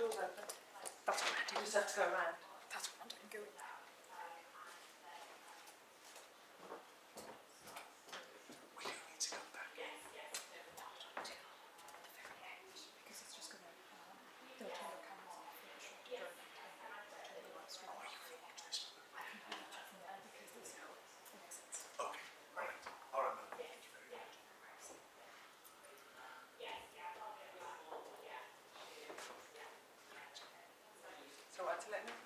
door's open. That's what You just have to go around. That's what I'm doing. Go in there. We do need to come back. Because it's just going to, they'll turn their cameras off for a short during that time. They'll turn the live stream off. This one. I can do that from there because there's no access. Okay. Alright. Alright, man. Thank you very much. So what to let me?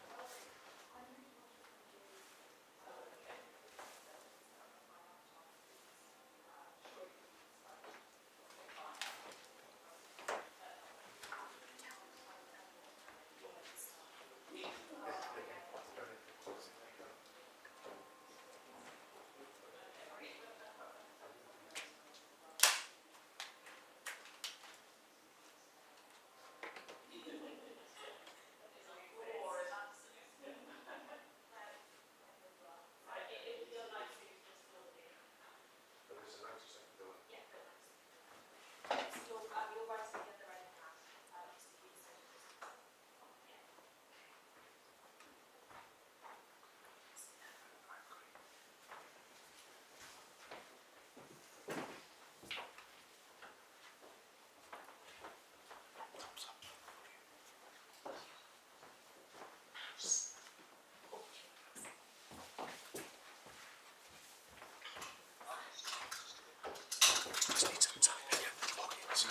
Just need some time. Yeah. Okay.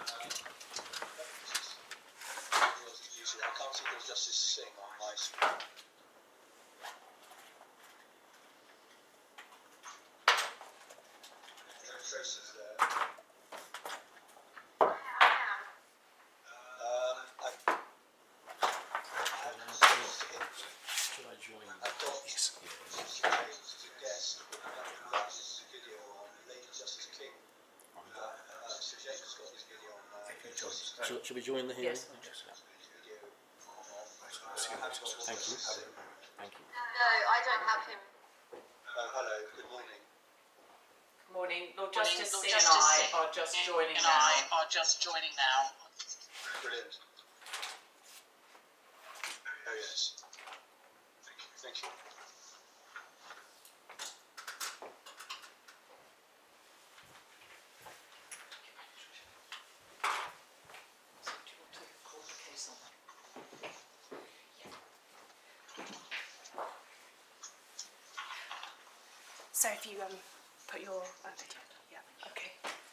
I can't see there's Justice Singh on my screen. No traces there. Should I join? I've got Yes. to guess this video on Lady Justice King. Sir James has got this video on. Should we join the hearing? Yes. Thank you. Thank you. No, I don't have him. Hello, good morning. Good morning. Lord Justice Singh and I are just joining now. Brilliant. Oh yes. Thank you. So if you put your video, yeah, okay.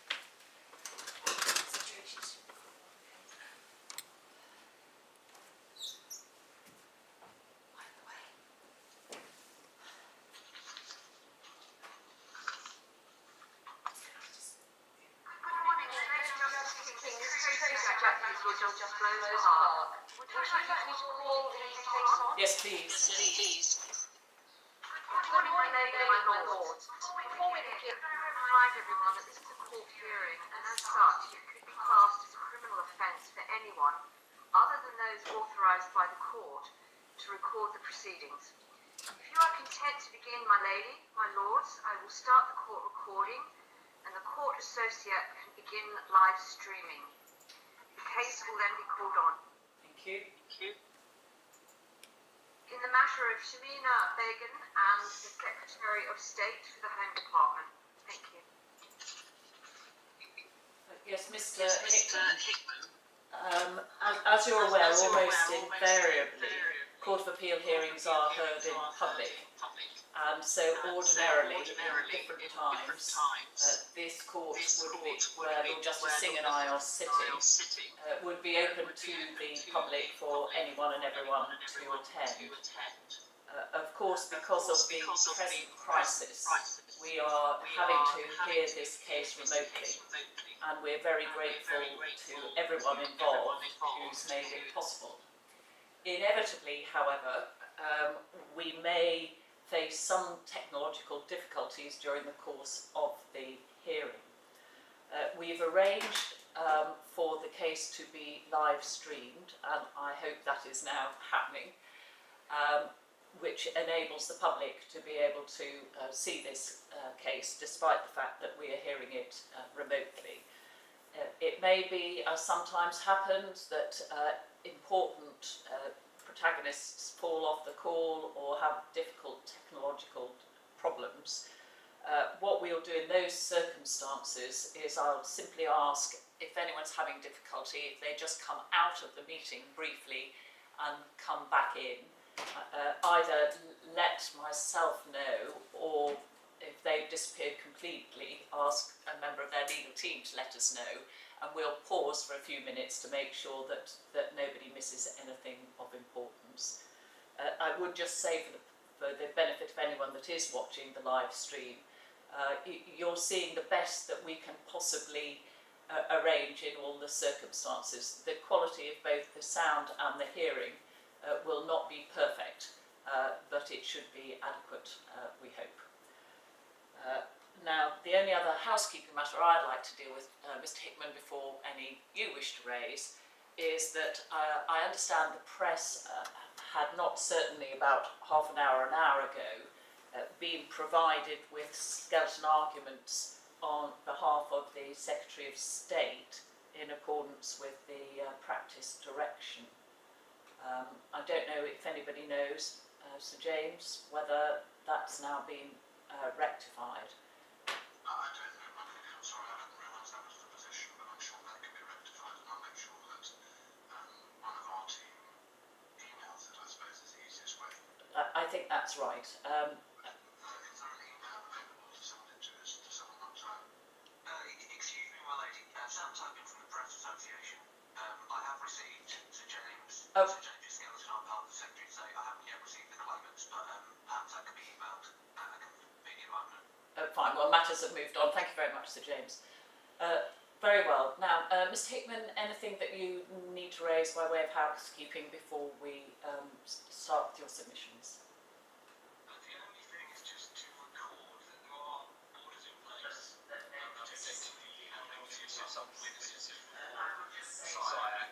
Yes, please. Good morning, my lady and my lords. Before we begin, I remind everyone that this is a court hearing, and as such, it could be classed as a criminal offence for anyone, other than those authorised by the court, to record the proceedings. If you are content to begin, my lady, my lords, I will start the court recording, and the court associate can begin live streaming. The case will then be called on. Thank you. In the matter of Shamina Begum and the Secretary of State for the Home Department. Thank you. Yes, Mr. Hickman. As you're aware, almost invariably, Court of Appeal hearings are heard in public. And so ordinarily, in different times, this court would be, where Lord Justice Singh and I are sitting, would be open to the public for anyone and everyone to attend. Of course, because of the present crisis, we are having to hear this case remotely, and we're very grateful to everyone involved who's made it possible. Inevitably, however, we may face some technological difficulties during the course of the hearing. We've arranged for the case to be live streamed, and I hope that is now happening, which enables the public to be able to see this case despite the fact that we are hearing it remotely. It may be, as sometimes happens, that important protagonists fall off the call or have difficult technological problems, what we'll do in those circumstances is I'll simply ask if anyone's having difficulty, if they just come out of the meeting briefly and come back in, either let myself know, or if they've disappeared completely, ask a member of their legal team to let us know, and we'll pause for a few minutes to make sure that nobody misses anything of importance. I would just say for the benefit of anyone that is watching the live stream, you're seeing the best that we can possibly arrange in all the circumstances. The quality of both the sound and the hearing will not be perfect, but it should be adequate, we hope. Now, the only other housekeeping matter I'd like to deal with, Mr. Hickman, before any you wish to raise, is that I understand the press had not certainly about half an hour ago been provided with skeleton arguments on behalf of the Secretary of State in accordance with the practice direction. I don't know if anybody knows, Sir James, whether that's now been rectified. I don't know, I'm sorry, I didn't realise that was the position, but I'm sure that can be rectified, and I'll make sure that one of our team emails it, I suppose, is the easiest way. I think that's right. Is there an email available to someone not to? Excuse me, my lady. Sam Tobin from the Press Association. I have received Sir James. Oh. Sir James Skeleton on behalf of the Secretary to say I haven't yet received the claimants, but perhaps that could be emailed at a convenient moment. Fine, well, matters have moved on. Thank you very much, Sir James. Very well. Now, Mr. Hickman, anything that you need to raise by way of housekeeping before we start with your submissions? The only thing is just to record that there are orders in place effectively having to some witnesses for SIAC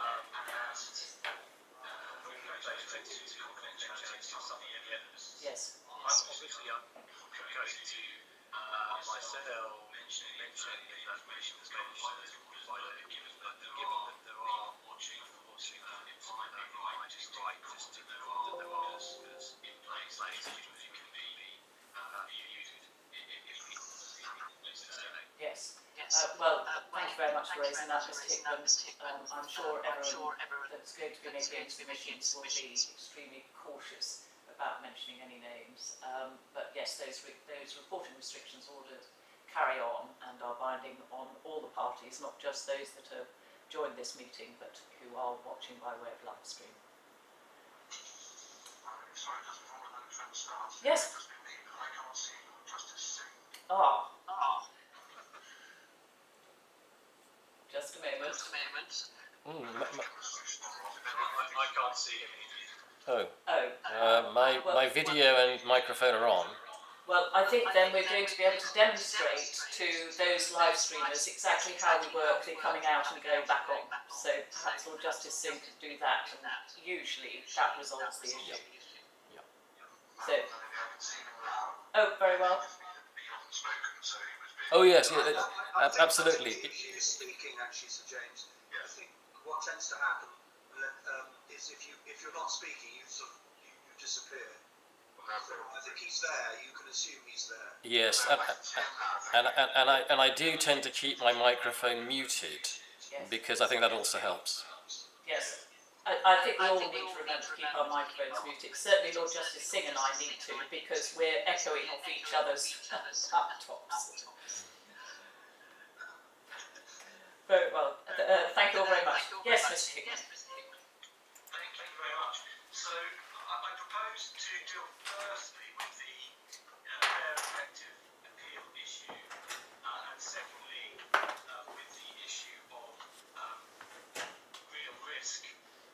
and related to confidentiality of some of the evidence. Yes. Obviously, I'm going to myself mentioning the information that's been provided, given that there are watching right just to record that there are orders in place which can be used if Yes. Well, thank you very much for raising that, Mr. Hickman. I'm sure everyone that's going to be making submissions will be extremely cautious about mentioning any names. But yes, those reporting restrictions orders carry on and are binding on all the parties, not just those that have joined this meeting, but who are watching by way of live stream. Sorry, it doesn't fall under the start. Yes. It must be me, but I can't see Justice Singh. Just a moment. I can't see him. My video and microphone are on. Well, I think then we're going to be able to demonstrate to those live streamers exactly how we work, they're coming out and going back on. So perhaps Lord Justice Singh could do that, and usually that resolves the issue. Yeah. So, oh, very well. Oh yes, absolutely. He is speaking, actually, Sir James. I think what tends to happen is if you're not speaking, you disappear. So I think he's there. You can assume he's there. Yes, and I do tend to keep my microphone muted, Yes. because I think that also helps. Yes. I think we all need to remember to keep our microphones muted. Certainly Lord Justice Singh and I need to, because we're echoing off each other's laptops. Very well. Thank you all very much. Yes, Mr. Hickman. Thank you very much. So I propose to deal firstly with the fair effective appeal issue, and secondly with the issue of real risk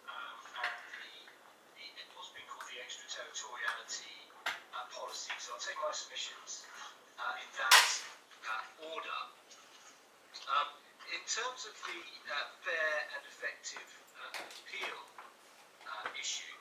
and what's been called the extraterritoriality policy. So I'll take my submissions in that order. In terms of the fair and effective appeal issue,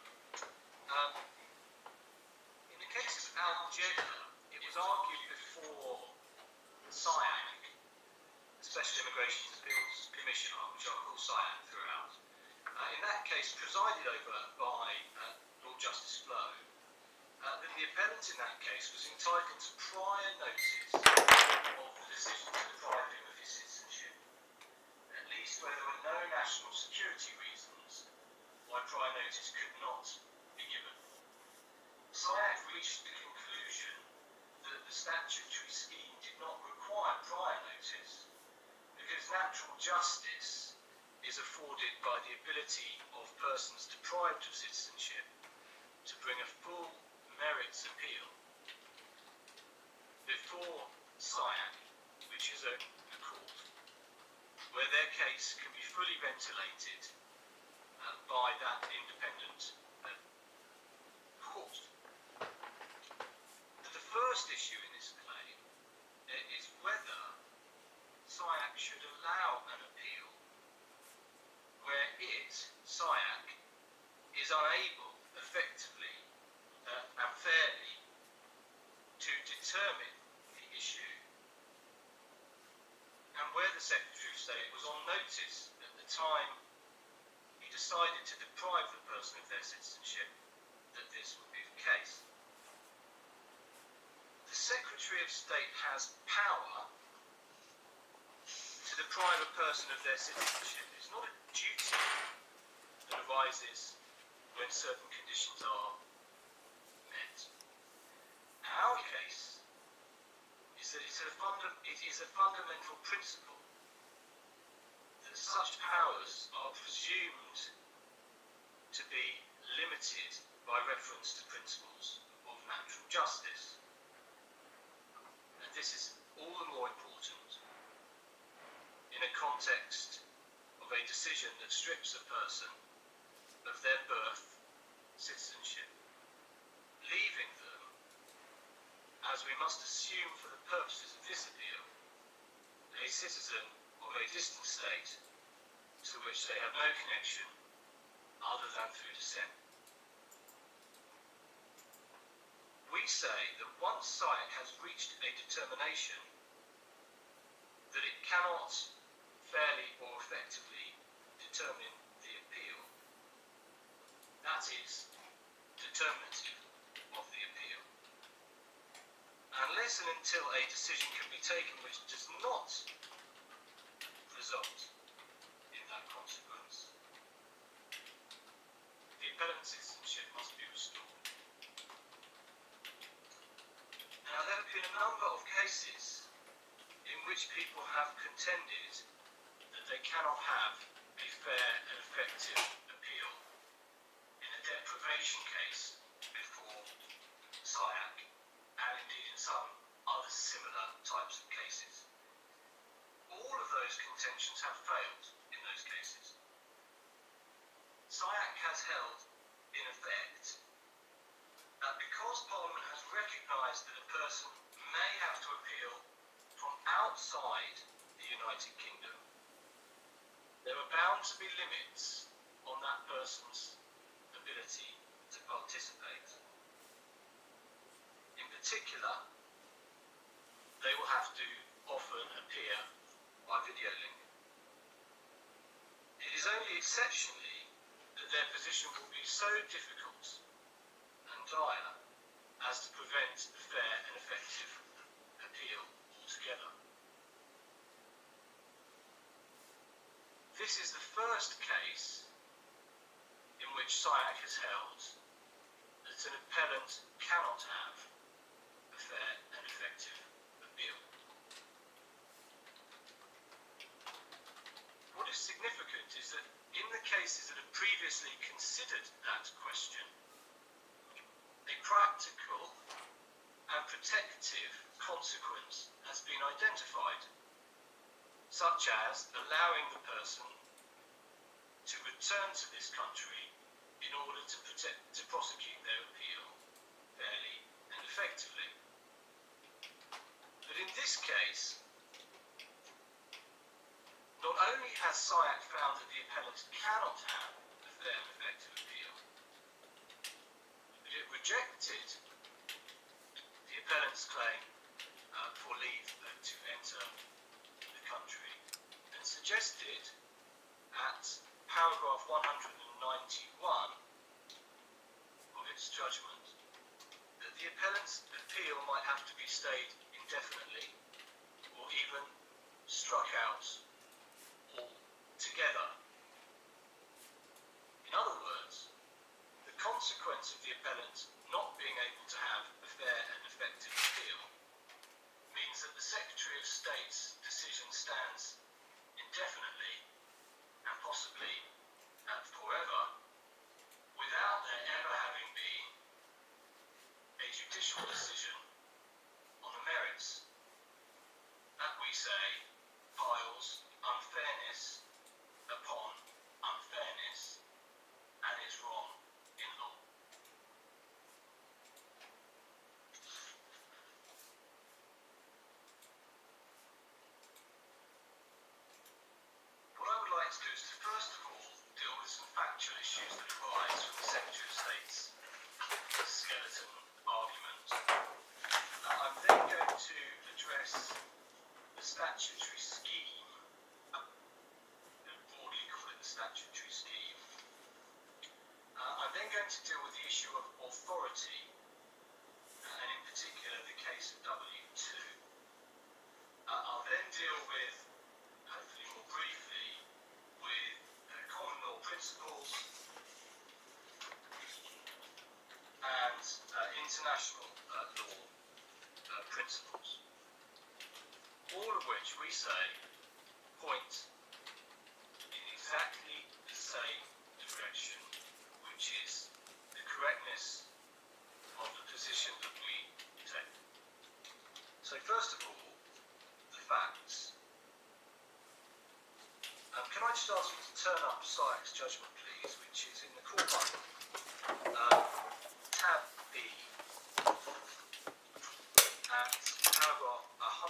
in the case of Algeria, it was argued before the SIAC, the Special Immigration Appeals Commission, which I'll call SIAC throughout, in that case presided over by Lord Justice Flaux, that the appellant in that case was entitled to prior notice of the decision to deprive him of his citizenship, at least where there were no national security reasons why prior notice could not be given. SIAC reached the conclusion that the statutory scheme did not require prior notice because natural justice is afforded by the ability of persons deprived of citizenship to bring a full merits appeal before SIAC, which is a court, where their case can be fully ventilated by that independent court. The first issue in this claim is whether SIAC should allow an appeal where it, SIAC, is unable effectively and fairly to determine the issue, and where the Secretary of State was on notice at the time he decided to deprive the person of their citizenship that this would be the case. The Secretary of State has power to deprive a person of their citizenship. It's not a duty that arises when certain conditions are met. Our case is that it is a fundamental principle that such powers are presumed to be limited by reference to principles of natural justice. And this is all the more important in a context of a decision that strips a person of their birth citizenship, leaving them, as we must assume for the purposes of this appeal, a citizen of a distant state to which they have no connection other than through descent. We say that once SIAC has reached a determination that it cannot fairly or effectively determine the appeal, that is determinative of the appeal, unless and until a decision can be taken which does not result in that consequence, the appellant's citizenship must be restored. Now, there have been a number of cases in which people have contended that they cannot have a fair and effective appeal in a deprivation case before SIAC, and indeed in some other similar types of cases. All of those contentions have failed in those cases. SIAC has held, in effect, that because Parliament has recognised that a person may have to appeal from outside the United Kingdom, there are bound to be limits on that person's ability to participate. In particular, they will have to often appear by video link. It is only exceptionally that their position will be so difficult and dire as to prevent a fair and effective appeal altogether. This is the first case in which SIAC has held that an appellant cannot have a fair and effective appeal. What is significant is that in the cases that have previously considered that question, a practical and protective consequence has been identified, such as allowing the person to return to this country in order to prosecute their appeal fairly and effectively. But in this case, not only has SIAC found that the appellant cannot have a fair and effective appeal, but it rejected the appellant's claim for leave to enter the country and suggested at paragraph 191 of its judgment that the appellant's appeal might have to be stayed indefinitely or even struck out altogether. In other words, the consequence of the appellant not being able to have a fair and effective appeal means that the Secretary of State's decision stands indefinitely and possibly forever without there ever having been a judicial decision on the merits. That, we say, piles unfairness upon unfairness and is wrong in law. What I would like to do is to first of all deal with some factual issues that arise from the Secretary of State's skeleton argument. I'm then going to address the statutory scheme, broadly call it the statutory scheme. I'm then going to deal with the issue of authority, and in particular the case of W2. I'll then deal with, hopefully more briefly, with common law principles and international law principles, all of which we say point in exactly the same direction, which is the correctness of the position that we take. So first of all, the facts. Can I just ask you to turn up Sykes' judgment, please, which is in the court Bible, tab B, at paragraph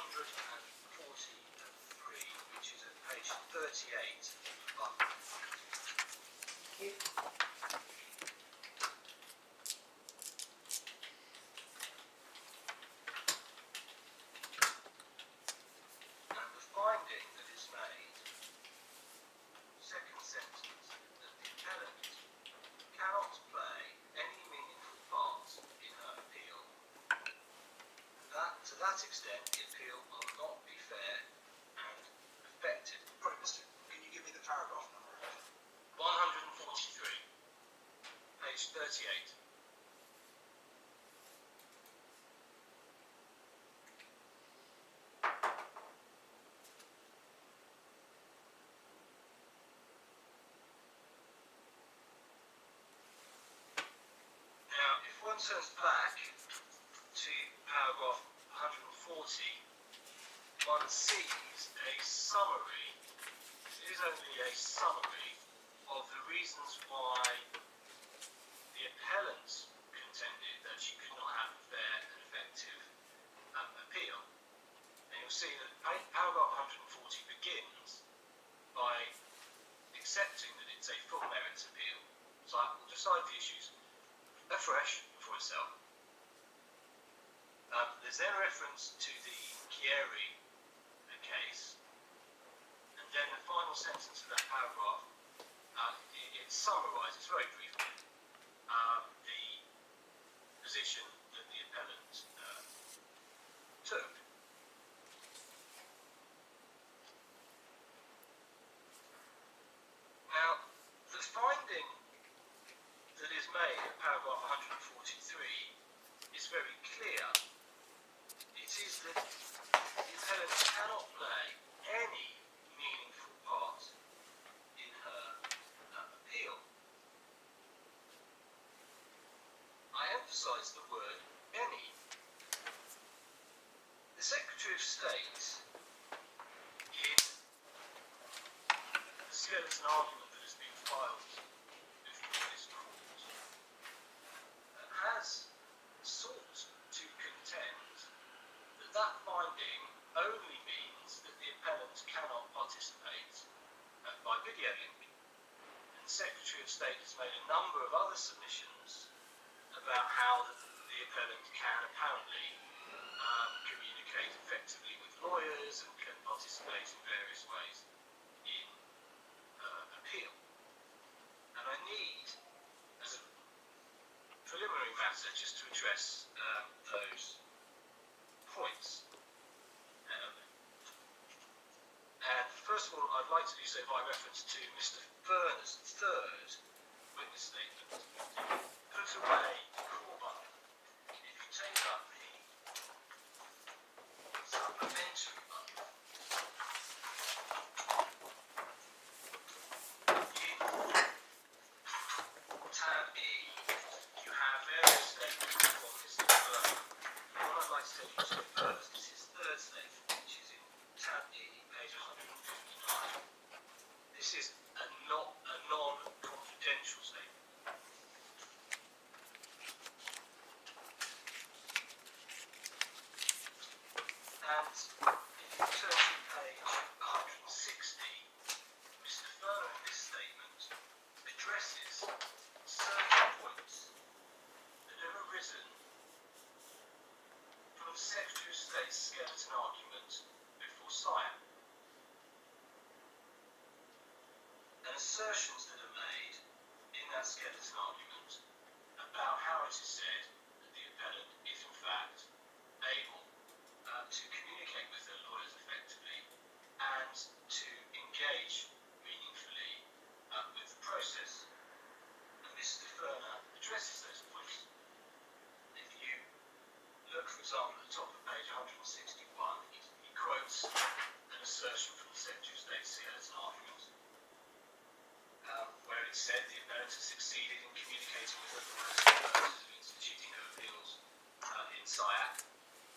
143, which is at page 38 of the Bible. Thank you. And the finding that is made, second sentence, that the appellant cannot play any meaningful part in her appeal. To that extent, the appeal will not be fair and effective. Sorry, mister, can you give me the paragraph number again? 143, page 38. Now, if one turns back to paragraph 140, one sees a summary, it is only a summary, of the reasons why the appellant contended that she could not have a fair and effective appeal. And you'll see that paragraph 140 begins by accepting that it's a full merits appeal. So I will decide the issues afresh for itself. There's then reference to the Chieri case, and then the final sentence of that paragraph, it summarises very briefly the position that the appellant took. Now, the finding that is made in paragraph 143 is very clear. It is that the appellant cannot play any meaningful part in her appeal. I emphasise the word any. The Secretary of State, in the skeleton argument that has been filed before this court, has sought to contend that that finding only means that the appellant cannot participate by video link. And the Secretary of State has made a number of other submissions about how the appellant can apparently communicate effectively with lawyers and can participate in various ways in appeal. to do so by reference to Mr. Furner's third witness statement. Put away the core button. If you take up the supplementary button, in tab E, you have various statements from Mr. Furner. What I'd like to tell you to first is his third statement, which is in tab E, page 159. This is a non-confidential statement. And if you turn to page 160, Mr. Furner in this statement addresses certain points that have arisen from the Secretary of State's skeleton argument before SIAM, and assertions that are made in that skeleton argument about how it is said that the appellant is in fact able to communicate with their lawyers effectively and to engage meaningfully with the process. And Mr. Furner addresses those points. If you look, for example, at the top of page 161, he quotes an assertion from the Secretary of State's skeleton argument, where it said the appellant has succeeded in communicating with her lawyers for the purposes of instituting her appeals in SIAC.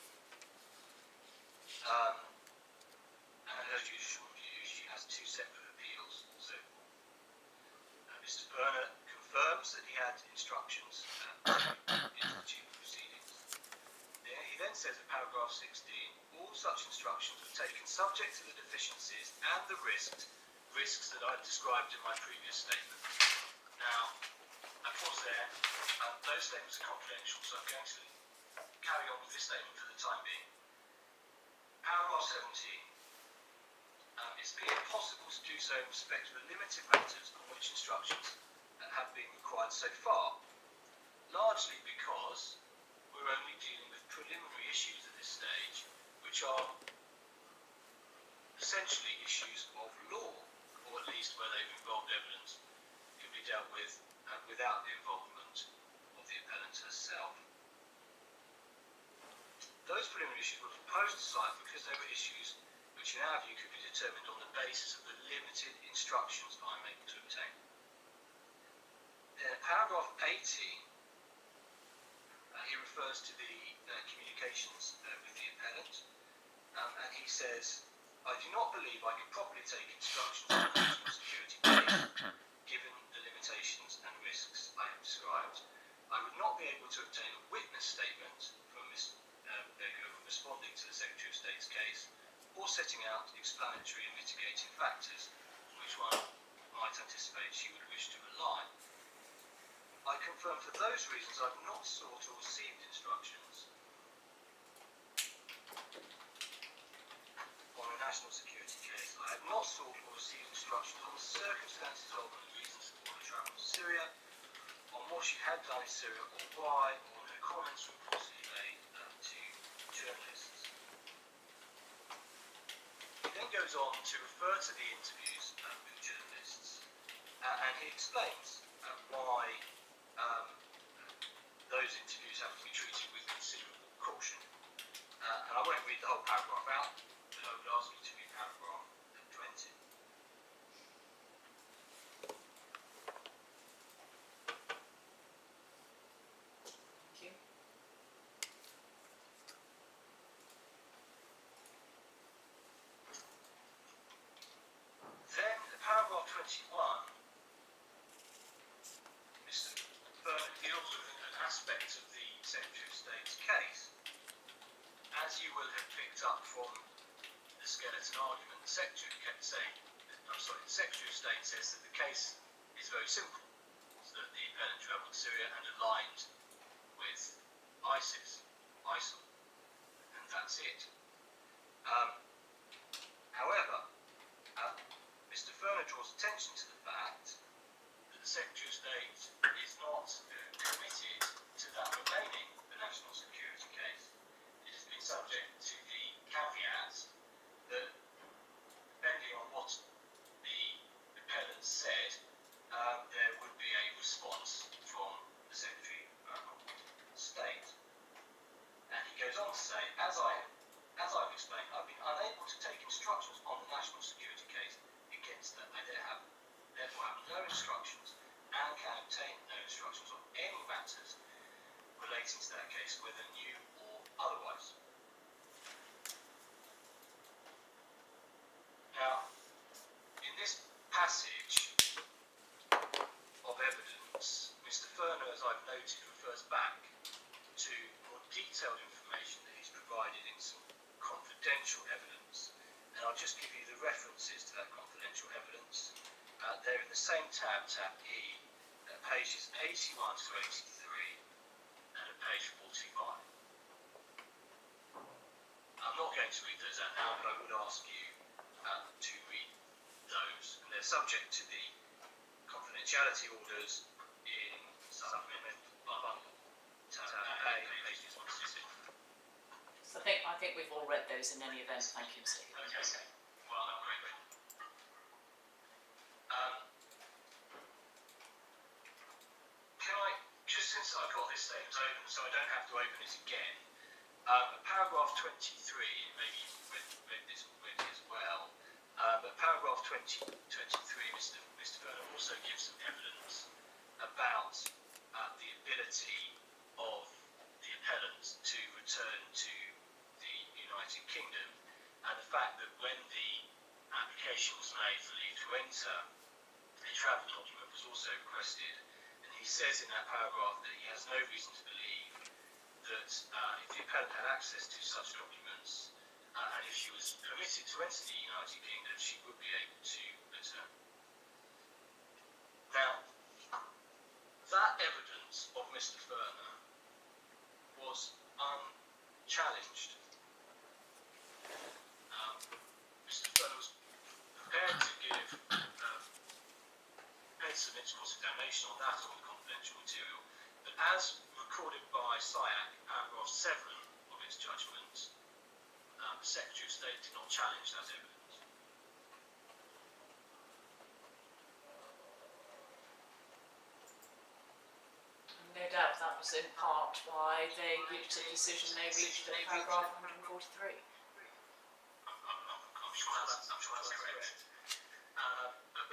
And her judicial review, she has two separate appeals. So Mr. Furner confirms that he had instructions to institute the proceedings. He then says at paragraph 16, all such instructions were taken subject to the deficiencies and the risks that I've described in my previous statement. Now, I pause there. Those statements are confidential, so I'm going to carry on with this statement for the time being. Paragraph 17. It's been impossible to do so in respect of the limited matters on which instructions have been required so far, largely because we're only dealing with preliminary issues at this stage, which are essentially issues of law, or at least where they've involved evidence can be dealt with without the involvement of the appellant herself. Those preliminary issues were proposed to cite because they were issues which in our view could be determined on the basis of the limited instructions I'm able to obtain. Then paragraph 18, he refers to the communications with the appellant, and he says, I do not believe I can properly take instructions on the national security case, given the limitations and risks I have described. I would not be able to obtain a witness statement from Ms. Begum responding to the Secretary of State's case, or setting out explanatory and mitigating factors on which one might anticipate she would wish to rely. I confirm for those reasons I have not sought or received instructions on a national security case. I have not sought or received instructions on the circumstances of and reasons for her travel to Syria, on what she had done in Syria or why, or on her comments reportedly made to journalists. He then goes on to refer to the interviews with journalists, and he explains why those interviews have to be treated with considerable caution. And I won't read the whole paragraph out, but I would ask you to read paragraph 20. Thank you. Then, paragraph 21, Mr. Furner deals with an aspect of the Secretary of State's case. As you will have picked up from the skeleton argument, the Secretary of State says that the case is very simple. It's that the appellant travelled to Syria and aligned with ISIL, and that's it. However, Mr. Furner draws attention to the fact that the Secretary of State is not committed to that remaining the national security case. It has been subject to the caveat that, depending on what the they're in the same tab, tab E, at pages 81 to 83 and at page 45. I'm not going to read those out now, but I would ask you to read those. And they're subject to the confidentiality orders in supplement bundle, tab A, pages 1 to 6. So I think we've all read those in any event. Thank you, Mr. Hill. Okay. Well, great. Can I, just since I've got this statement open, so I don't have to open it again, paragraph 23, maybe you've read this already as well, but paragraph 23, Mr. Vernon also gives some evidence about the ability of the appellant to return to the United Kingdom, and the fact that when the application was made for leave to enter, a travel document was also requested, and he says in that paragraph that he has no reason to believe that if the appellant had access to such documents, and if she was permitted to enter the United Kingdom, she would be able to return. Now, that evidence of Mr. Ferner was unchallenged. Mr. Ferner was prepared to give, prepared to submit to cross-examination on that, on the confidential material, but as recorded by SIAC, paragraph 7 of its judgment, the Secretary of State did not challenge that evidence. No doubt that was in part why they reached the decision they reached at paragraph 143. I'm sure that's correct. But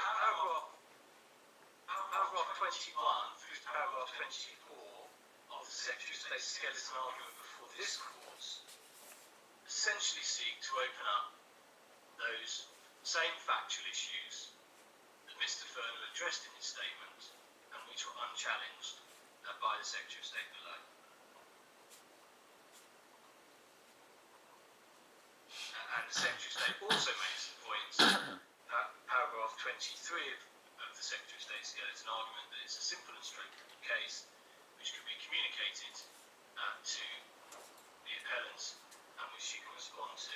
paragraph 21 through to paragraph 24 of the Secretary of State's skeleton argument before this court essentially seek to open up those same factual issues that Mr. Ferner addressed in his statement and which were unchallenged by the Secretary of State below. And the Secretary of State also makes the point, paragraph 23 of the Secretary of State's skeleton argument, that it's a simple and straightforward case which can be communicated to the appellants and which she can respond to.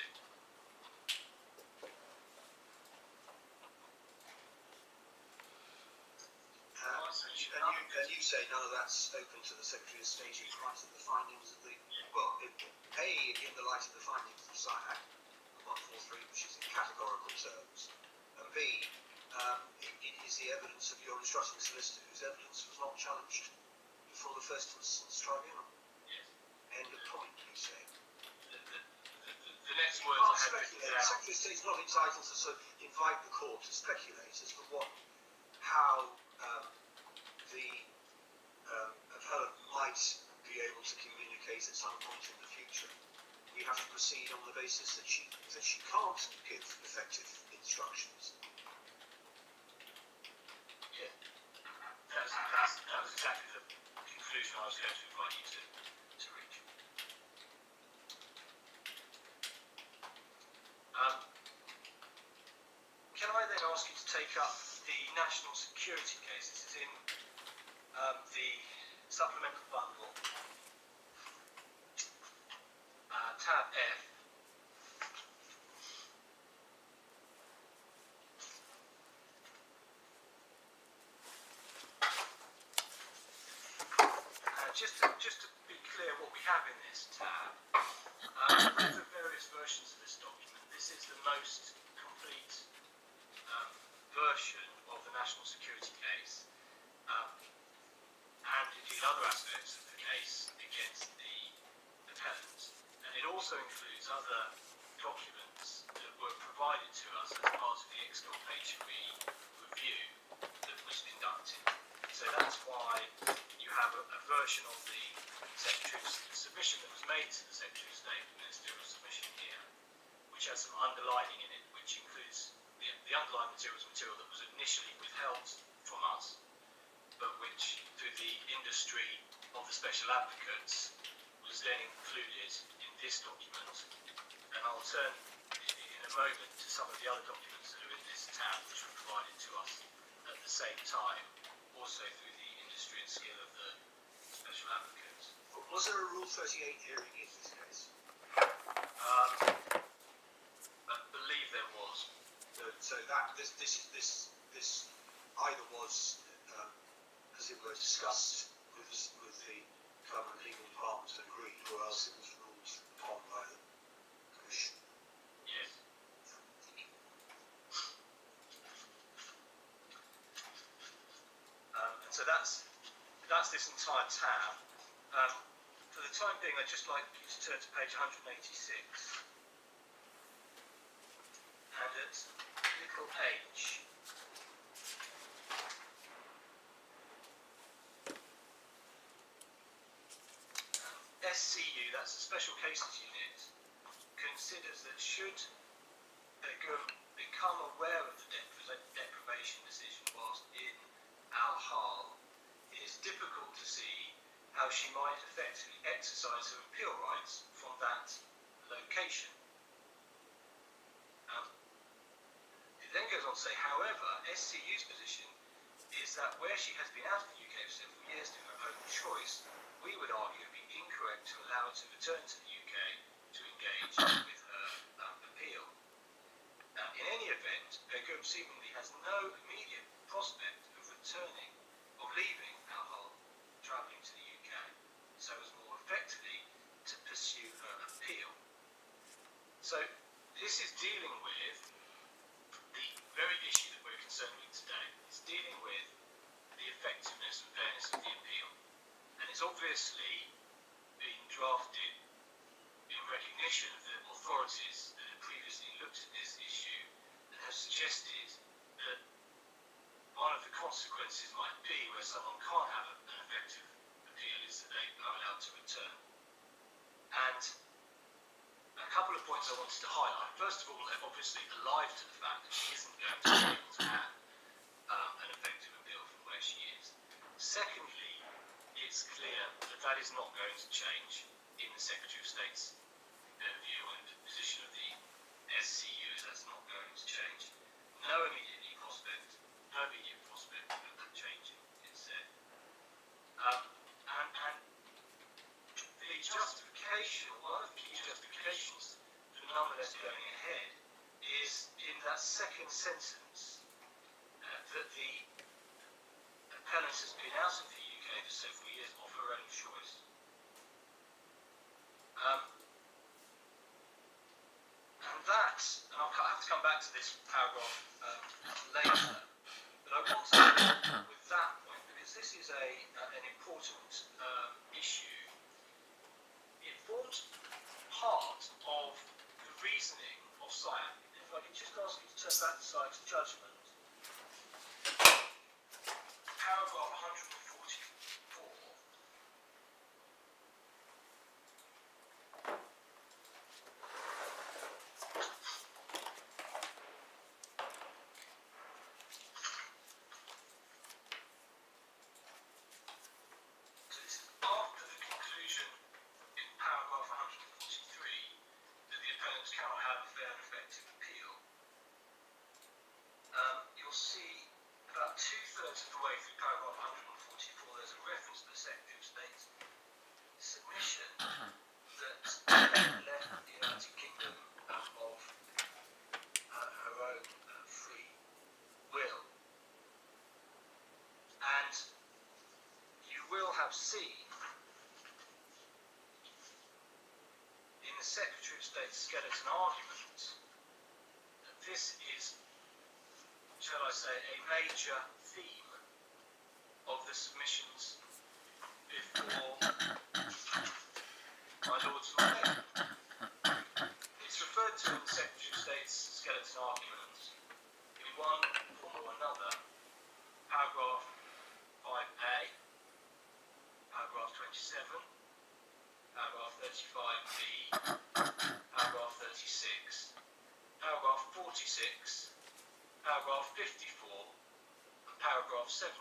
And you say none of that's open to the Secretary of State in light of the findings of the, well, A, in the light of the findings of SIAC 143, which is in categorical terms, and B, it is the evidence of your instructing solicitor whose evidence was not challenged before the first instance tribunal. Yes. End of point, you say. The next words I had written The down. Secretary of State is not entitled to invite the court to speculate as to how the appellant might be able to communicate at some point in the future. We have to proceed on the basis that she can't give effective instructions. Yeah, that was exactly the conclusion I was going to invite you to reach. Can I then ask you to take up the national security case? This is in the supplemental bundle, tab F. Just to be clear what we have in this tab, there are various versions of this document. This is the most complete version of the national security case, and indeed other aspects of the case against the appellant. And it also includes other documents that were provided to us as part of the exculpatory review that was conducted. So that's why you have a version of the Secretary's submission that was made to the Secretary of State, the ministerial submission here, which has some underlining in it, which includes the underlying material that was initially withheld from us, but which, through the industry of the special advocates, was then included in this document. And I'll turn in a moment to some of the other documents that are in this tab, which were provided to us at the same time, also through the industry and skill of the special advocates. Was there a Rule 38 hearing in this case? I believe there was. So that this either was, as it were, discussed with the government legal department and agreed, or else it was ruled upon by the Commission. Yes. And so that's this entire tab. For the time being, I'd just like you to turn to page 186. And at little h, SCU, that's the Special Cases Unit, considers that should Begum become aware of the deprivation decision whilst in Al-Hal, it is difficult to see how she might effectively exercise her appeal rights from that location. It then goes on to say, however, SCU's position is that where she has been out of the UK for several years through her own choice, we would argue it would be incorrect to allow her to return to the UK to engage with her appeal. Now, in any event, Begum seemingly has no immediate prospect of returning, of leaving Al-Hal, travelling to the UK, so as more effectively to pursue her appeal. So, this is dealing with the very issue that we're concerned with today. It's dealing with the effectiveness and fairness of the appeal. And it's obviously been drafted in recognition of the authorities that have previously looked at this issue and have suggested that one of the consequences might be where someone can't have an effective appeal is that they are allowed to return. And a couple of points I wanted to highlight. First of all, they're obviously alive to the fact that she isn't going to be able to have an effective appeal from where she is. Secondly, it's clear that that is not going to change in the Secretary of State's view, and the position of the SCU is that's not going to change. No immediate prospect of that changing, it said. And the justification, one of the key justifications for nonetheless going ahead is in that second sentence that the appellant has been out of the UK for several years of her own choice. And that, and I'll have to come back to this paragraph later, but I want to start with that point because this is an important issue. It forms part of the reasoning of SIAC. If I could just ask you to turn back to SIAC's judgment, paragraph 144. After the conclusion in paragraph 143 that the appellant cannot have a fair and effective appeal, you'll see about two-thirds of the way through paragraph 144 there's a reference to the Secretary of State's submission that left the United Kingdom of her own free will. And you will have seen in the Secretary of State's skeleton argument that this is, shall I say, a major theme of the submissions before my Lords and my Lady. It's referred to in the Secretary of State's skeleton argument in one form or another, paragraph 5A, paragraph 27, paragraph 35B, paragraph 36, paragraph 46, paragraph 54, and paragraph 70.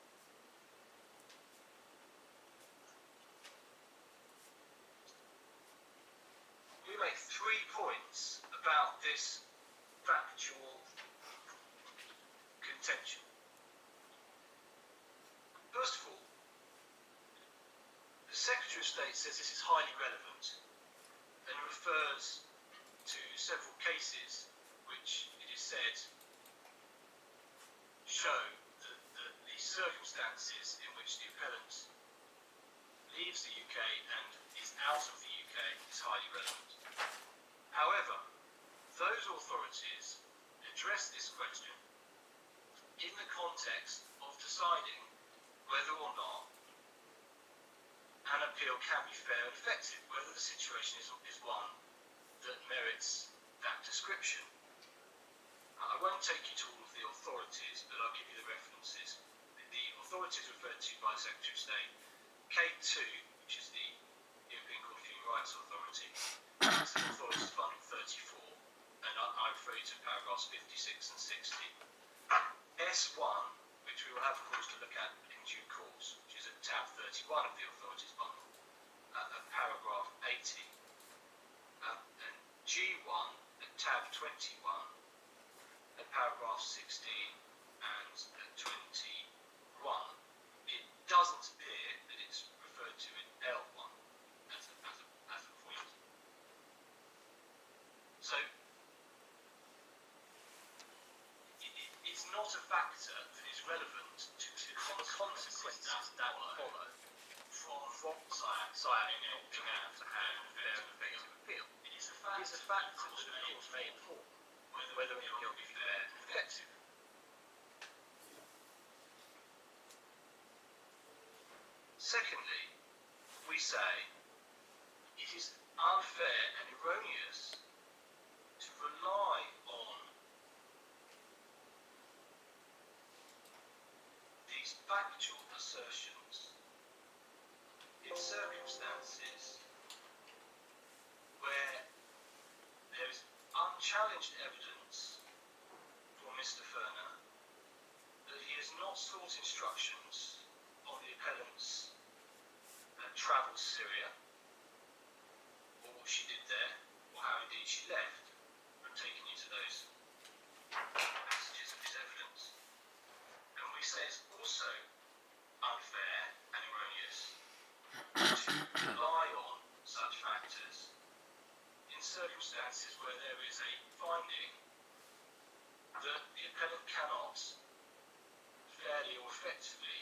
We make 3 points about this factual contention. Secretary of State says this is highly relevant and refers to several cases which it is said show that the circumstances in which the appellant leaves the UK and is out of the UK is highly relevant. However, those authorities address this question in the context of deciding whether or not an appeal can be fair and effective, whether the situation is one that merits that description. I won't take you to all of the authorities, but I'll give you the references. The authorities referred to by the Secretary of State, K2, which is the European Court of Human Rights Authority, is the Authorities Bundle 34, and I refer you to paragraphs 56 and 60. S1, which we will have, of course, to look at in due course, which is at tab 31 of the Authorities Bundle, paragraph 80. And G1 at tab 21, at paragraph 16 and at 21. It doesn't appear that it's referred to in L1 as a point. So, it's not a factor that is relevant to the consequences that follow from SIAC opting out to have a fair and effective appeal. It is a factor that, of course, may inform whether an appeal be fair and effective. Secondly, we say it is unfair and erroneous to rely on these factual assertions in circumstances where there is unchallenged evidence for Mr. Ferner that he has not sought instructions on the appellant's travel to Syria, or what she did there, or how indeed she left. I'm taking you to those passages of his evidence. And we say it's also unfair and erroneous to rely on such factors in circumstances where there is a finding that the appellant cannot fairly or effectively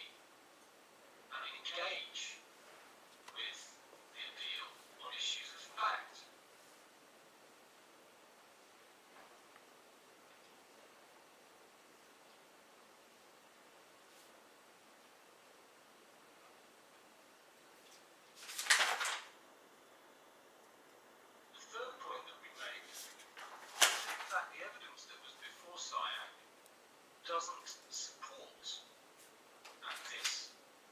engage with the appeal on issues of fact. The third point that we make is that the evidence that was before SIAC doesn't support this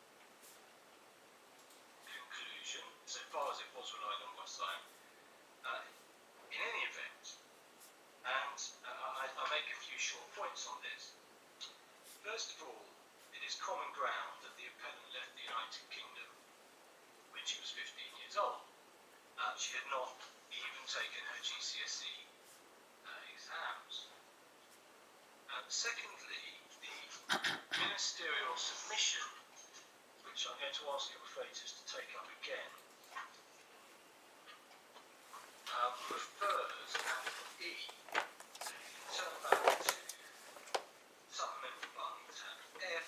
conclusion, so far as it was relying on by SIAC, in any event. And I make a few short points on this. First of all, it is common ground that the appellant left the United Kingdom when she was 15 years old. She had not even taken her GCSE exams. Secondly, the ministerial submission, which I'm going to ask the authorities to take up again, refers at E, turn back to supplemental button tab F,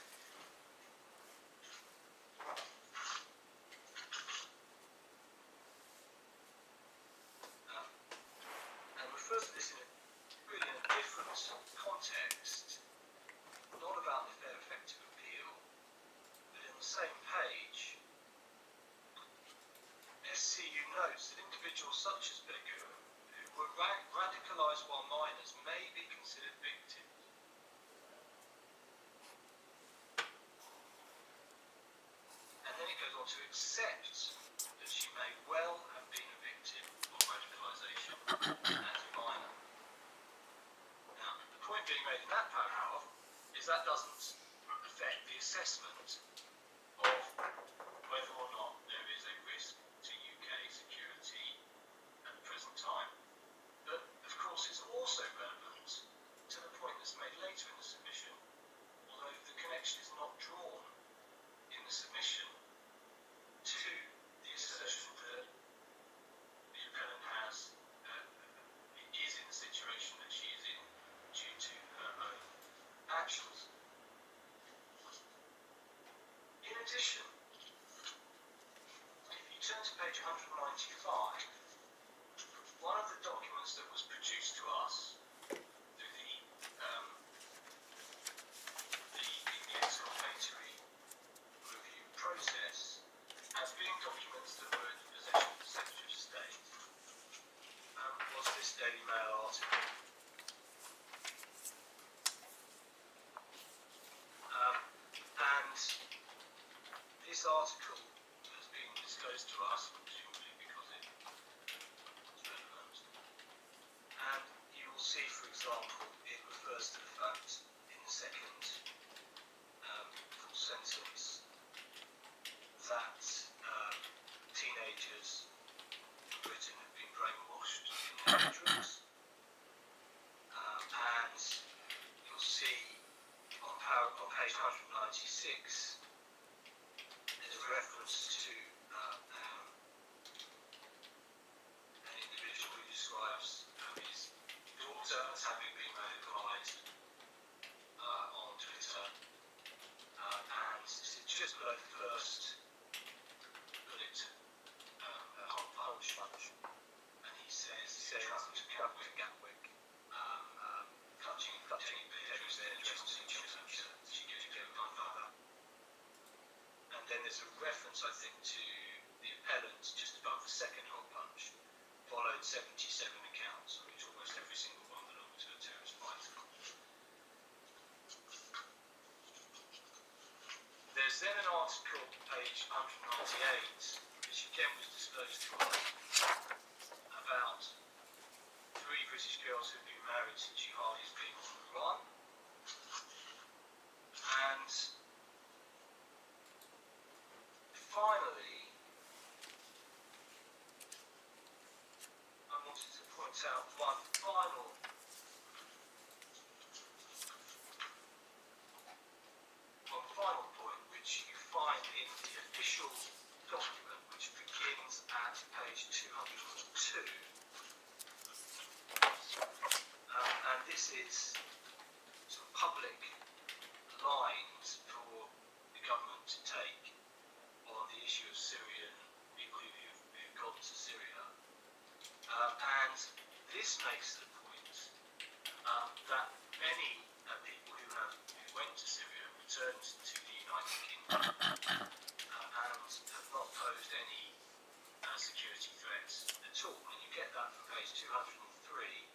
and refers to this in really in a different context, not about the fair effective appeal, but in the same page. SCU notes that individuals such as Begum, who were radicalised while minors, may be considered victims. And then it goes on to accept that she may well have been a victim of radicalisation as a minor. Now, the point being made in that paragraph is that doesn't affect the assessment of whether or not there is a risk to UK security at the present time. But, of course, it's also relevant to the point that's made later in the submission, although the connection is not drawn in the submission to the assessment addition, if you turn to page 195, one of the documents that was produced to us through the exculpatory review process as being documents that were in the possession of the Secretary of State was this Daily Mail article. And this article has been disclosed to us, presumably because it was relevant. And you will see, for example, it refers to the fact in the second full sentence that teenagers in Britain have been brainwashed in their bedrooms. And you'll see on page 196 there's a reference to an individual who describes his daughter as having been radicalised on Twitter. And this is just below the first bullet, hunch. And he says Gatwick, clutching behaviours there, addressed to children, she gives you my mother. And then there's a reference, I think, to the appellant just above the second hole punch, followed 77 accounts, of which almost every single one belonged to a terrorist fighter. There's then an article, page 198, which again was disclosed to us, about 3 British girls who've been married to jihadis being on the run. And finally, I wanted to point out one final point, which you find in the official document, which begins at page 202. And this is some public lines for the government to take on the issue of Syrian people who've gone to Syria. And this makes the point that many people who went to Syria returned to the United Kingdom and have not posed any security threats at all. And you get that from page 203.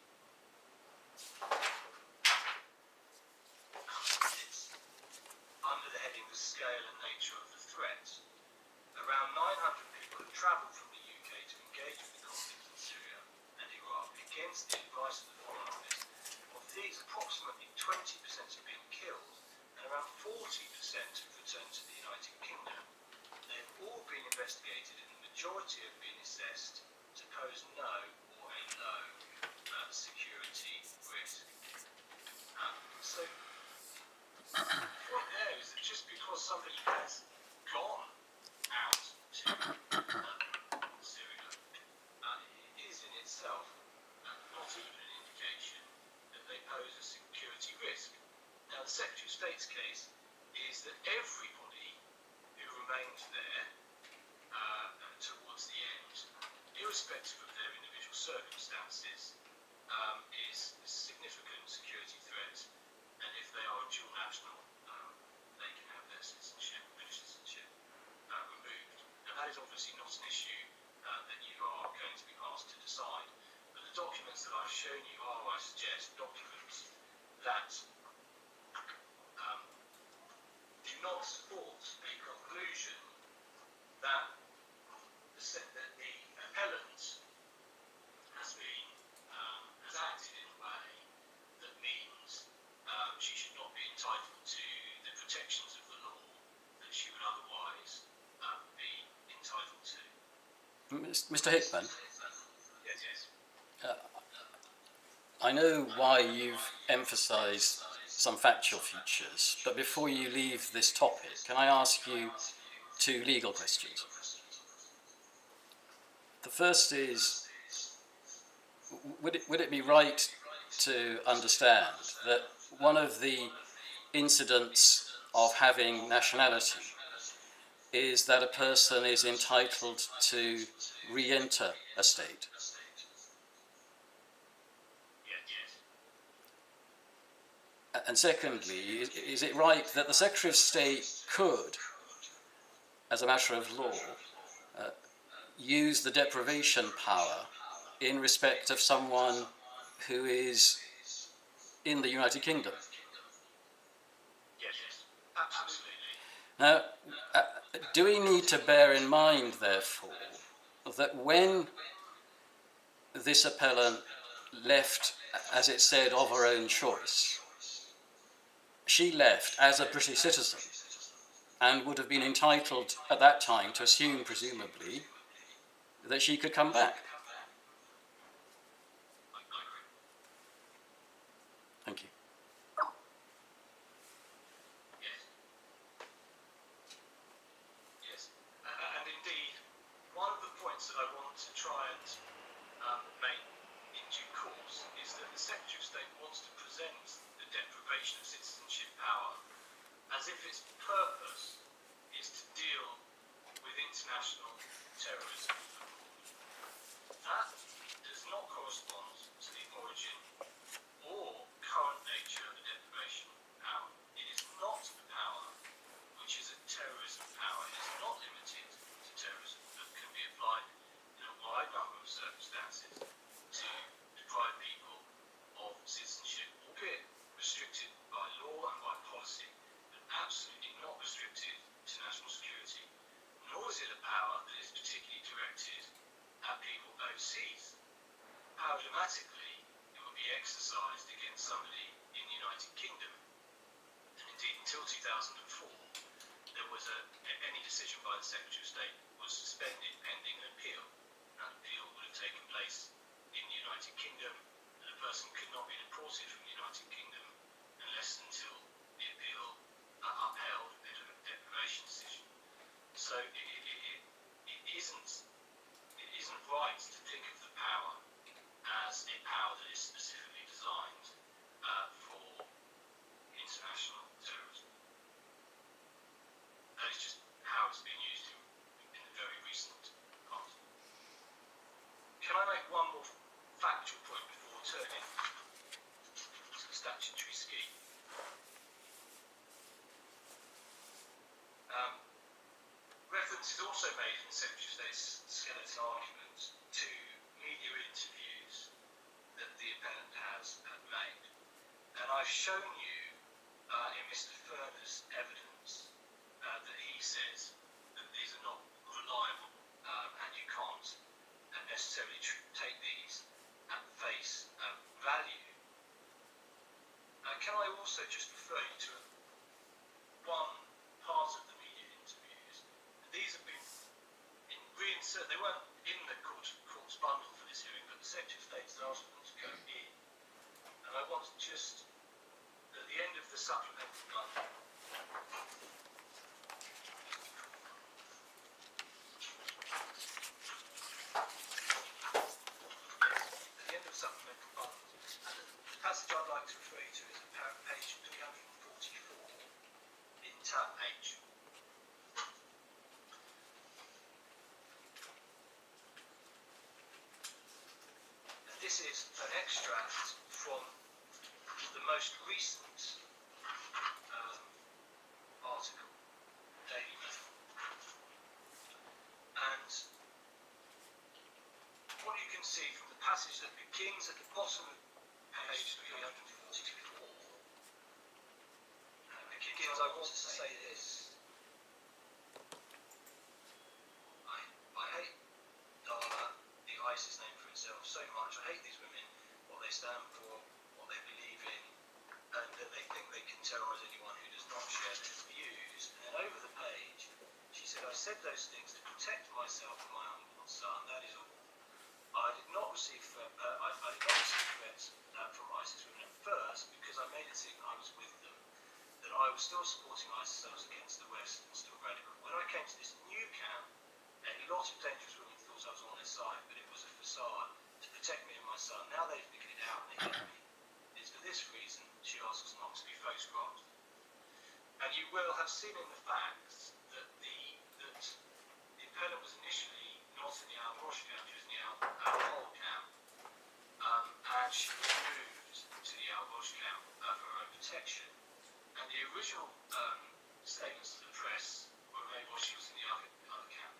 It's under the heading "The Scale and Nature of the Threat." Around 900 people have travelled from the UK to engage with the conflict in Syria and Iraq against the advice of the Foreign Office. Of these, approximately 20% have been killed and around 40% have returned to the United Kingdom. They've all been investigated and the majority have been assessed to pose no or a low security risk. So, the point there is that just because somebody has gone out to Syria, it is in itself not even an indication that they pose a security risk. Now, the Secretary of State's case is that everybody who remained there towards the end, irrespective of their individual circumstances, is a significant security threat, and if they are a dual national, they can have their citizenship, British citizenship, removed. And that is obviously not an issue that you are going to be asked to decide. But the documents that I've shown you are, I suggest, documents that do not support a conclusion that the appellant has acted in a way that means she should not be entitled to the protections of the law that she would otherwise be entitled to. Mr. Hickman? Yes. I know why you've emphasised some factual features, but before you leave this topic, can I ask you 2 legal questions? The first is, would it be right to understand that one of the incidents of having nationality is that a person is entitled to re-enter a state. And secondly, is it right that the Secretary of State could, as a matter of law, use the deprivation power in respect of someone who is in the United Kingdom? Yes, absolutely. Now, do we need to bear in mind, therefore, that when this appellant left, as it said, of her own choice, she left as a British citizen and would have been entitled at that time to assume, presumably, that she could come back? Thank you. Yes. And indeed, one of the points that I want to try and make in due course is that the Secretary of State wants to present the deprivation of citizenship power as if its purpose is to deal with international terrorism. That does not correspond to the origin or current nature of the deprivation power. It is not a power which is a terrorism power. It is not limited to terrorism, but can be applied in a wide number of circumstances to deprive people of citizenship, albeit restricted by law and by policy, but absolutely not restricted to national security. Nor is it a power that is particularly directed at people overseas. Paradigmatically, it would be exercised against somebody in the United Kingdom. And indeed, until 2004, there was any decision by the Secretary of State was suspended pending an appeal. That appeal would have taken place in the United Kingdom, and a person could not be deported from the United Kingdom unless until the appeal upheld a deprivation decision. So it isn't right to think of the power as a power that is specifically designed for international terrorism. That is just how it's been used in the very recent past. Can I make one more factual point before turning to the statutory scheme? Reference is also made in the Secretary of State's skeleton argument to media interviews that the appellant has made. And I've shown you in Mr. Furner's evidence that he says that these are not reliable and you can't necessarily take these at face value. Can I also just refer you to one part of the media interviews? These have been reinserted. They weren't in the court's bundle for this hearing, but the Secretary of State's asked them to go in. And I want to just, at the end of the supplemental bundle, and the passage I'd like to refer you to is at page 344 in tab H. This is an extract from the most recent article, Daily Mail. And what you can see from the passage that begins at the bottom of page 344, begins, I want to say this. I hate Dala, the ISIS name for itself, so much. I hate these women, what they stand for, what they believe in, and that they think they can terrorise anyone who does not share their views. And then over the page, she said, I said those things to protect myself and my unborn son, that is all. I did not receive threats from ISIS women at first because I made it seem I was with them, that I was still supporting ISIS against the West and still radical. When I came to this new camp, a lot of dangerous women thought I was on their side, but it was a facade to protect me and my son. Now they've figured it out and they hate me. It's for this reason she asks not to be photographed. And you will have seen in the facts that the the appellant was initially not in the Al-Rosh camp, she was in the Al-Hol camp, and she was moved to the Al-Rosh camp for her own protection. And the original statements to the press were made while she was in the other camp.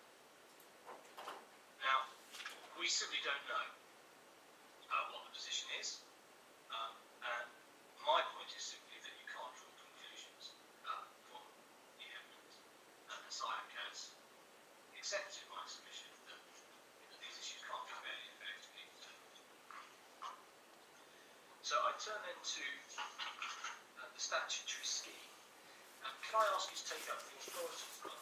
Now, we simply don't know what the position is, and my point is simply that you can't draw conclusions from the evidence. And SIAC has accepted my submission that these issues can't be fairly effectively determined. So I turn then to the statutory scheme. Can I ask you to take up the authority from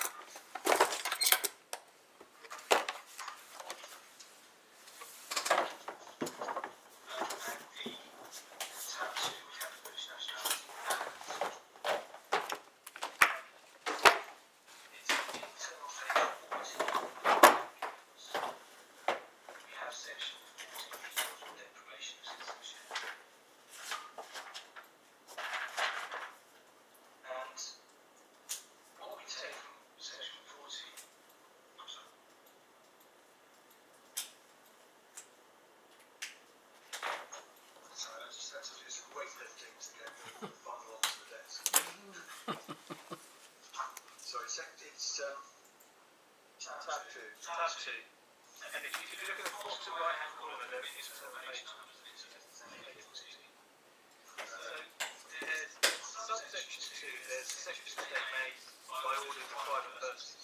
tab 2. Tab 2. And if you look at the bottom right-hand corner, there is a page numbers and it's so there's subsection 2, there's a section state made by order of the private person.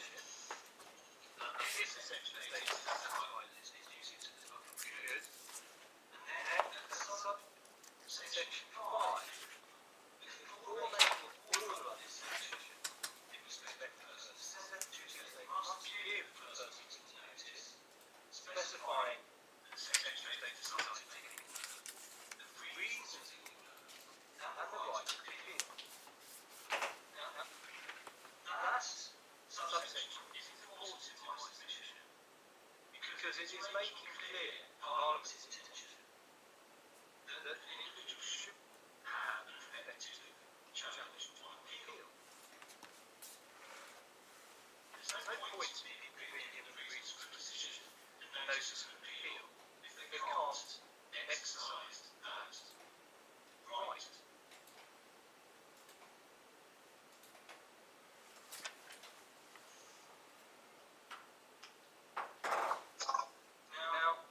If the section state is satisfied, it's using to the good. And then subsection 5. Before making order of this section, in respect to persons, they must give persons notice, specifying the section state decides to take the reasons and the right to appeal. Now, that subsection is important in my submission because it is making clear Parliament's intention that an individual should have an effective challenge on appeal. There's no point in being given the reasons for decision and notice of appeal if they can't exercise that right. Now,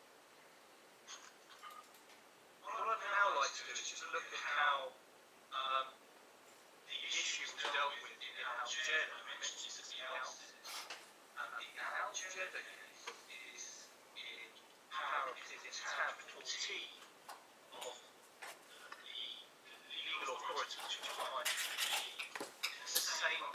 what I'd now like to do is just look at how the issue was dealt with in Al-Jeddah. I mentioned this at the outset. The Al-Jeddah case is in tab 14 of the legal authority, which you find in the same.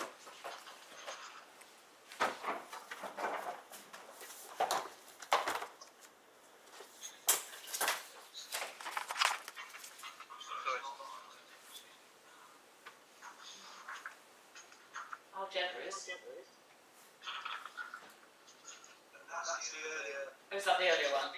Al-Jeddah is. That's the earlier. Oh, is that the earlier one?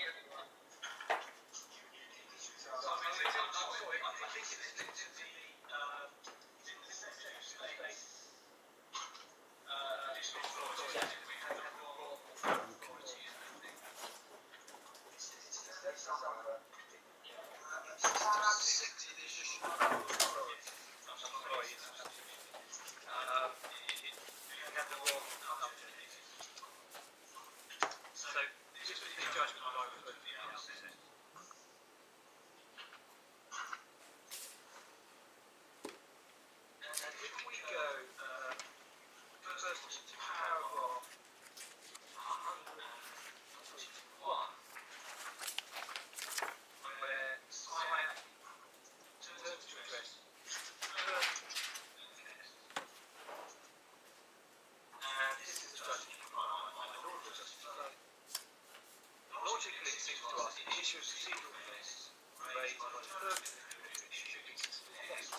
Logically, it seems to us the issue of procedural fairness raised by the third preliminary issue is dismissed.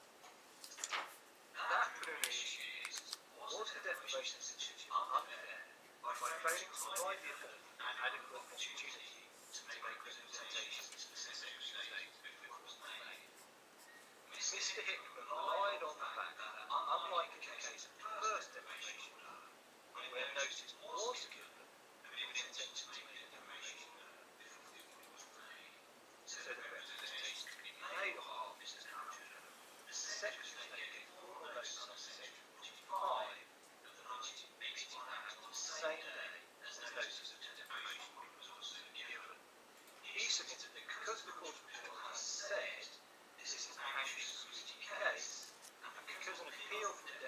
That preliminary issue is, was the deprivation of citizenship unfair by failing to provide the appellant an adequate opportunity to make representations to the Secretary of State before it was made? Mr. Hickman relied on the fact that, unlike the case of the first deprivation,